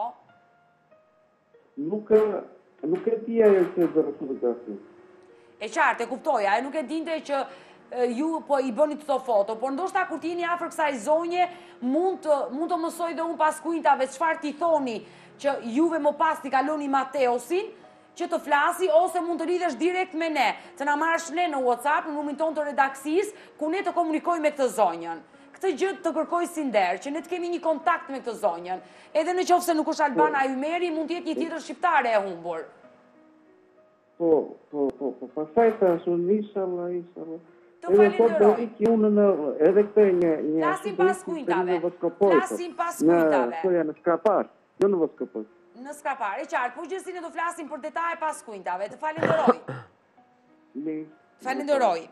Nuk e di ajo që nxora fotografi. E qartë, e kuptoja, e nuk e dinte që ju po i bëni këto foto, por ndoshta kur t'jeni afër kësaj zonje, mund të mësoj dhe unë pas kujtave çfarë t'i thoni që juve më pas t'i kaloni Mateosin, që të flasi, ose mund të lidhesh direkt me ne, të na marrësh ne në WhatsApp, në numrin tonë të redaksis, ku ne të komunikojmë me këtë zonjën. Këtë gjë të kërkoj si nder, që ne të kemi një kontakt me këtë zonjën. Edhe në qoftë se nuk është Albana Ymeri, mund të jetë një tjetër shqiptare e humbur. Po, pastaj tash unë inshallah. Të falenderoj. Edhe këtë një Flasim pas kujtave. Në Skapar, jo në Voskopoj. Në Skapar, e qartë, po gjithësisht ne do flasim për detaje pas kujtave. Të falenderoj. Falenderoj.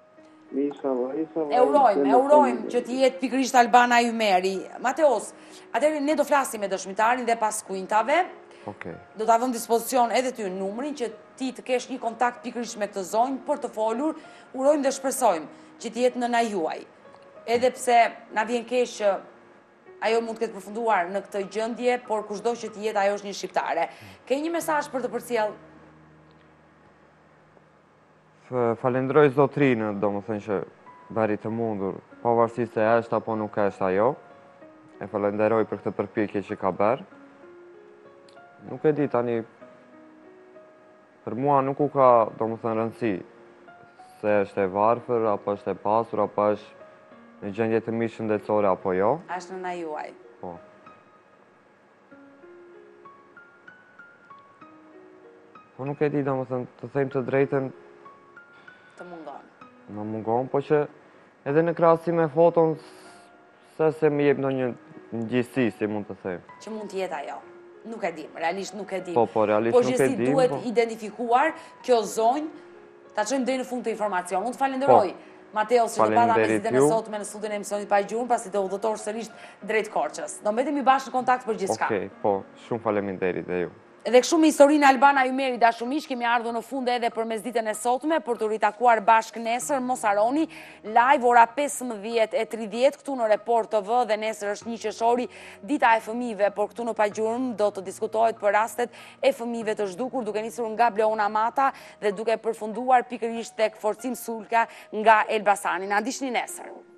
E urojmë që të jetë pikërisht Albana Ymeri. Mateos, atëherë ne do flasim me dëshmitarin dhe pas kujtave. Do ta vëm dispozicion edhe ty numrin që ti të kesh një kontakt pikërisht me këtë zonjë për të folur. Urojmë dhe shpresojmë që të jetë nëna juaj. Edhe pse na vjen keq që ajo mund të ketë përfunduar në këtë gjendje, por kushdo që të jetë ajo është një shqiptare. Ke një mesazh për të përcjell? Falenderoj zotrinë, domethënë që bëri të mundur, pavarësisht se është apo nuk është ajo. E falenderoj për këtë përpjekje që ka bërë. Nuk e di tani, për mua nuk u ka domethënë rëndësi se është e varfër, apo është e pasur, apo është në gjendje të mirë shëndetësore apo jo. Është nëna juaj. Po. Po nuk e di, domethënë, të them të drejtën. Të mungon. Më mungon, po që edhe në krahasim me foton, se më jep ndonjë ngjësi, si mund të them. Që mund të jetë ajo. Nuk e dim, realisht nuk e dim. Po, realisht nuk e dim. Po gjithsesi duhet identifikuar kjo zonjë, ta çojmë deri në fund të informacion. Unë të falenderoj. Mateos, që të bada me zitën e sotme në studion e emisionit Pa Gjurmë, pasi të udhëtor sërisht drejt Korçës. Do mbetemi bashkë në kontakt për gjithçka. Okej, po, shumë faleminderit dhe ju. Edhe kështu me historinë Albana Ymeri dashumish, kemi ardhur në fund edhe për mesditën e sotme, për të ritakuar bashkë nesër, mos harroni, live ora 15:30 këtu në Report TV dhe nesër është 1 qershori, dita e fëmijëve, por këtu në Pa Gjurmë do të diskutohet për rastet e fëmijëve të zhdukur, duke nisur nga Bleona Mata dhe duke përfunduar pikërisht tek Forcim Sulka nga Elbasani. Na ndiqni nesër.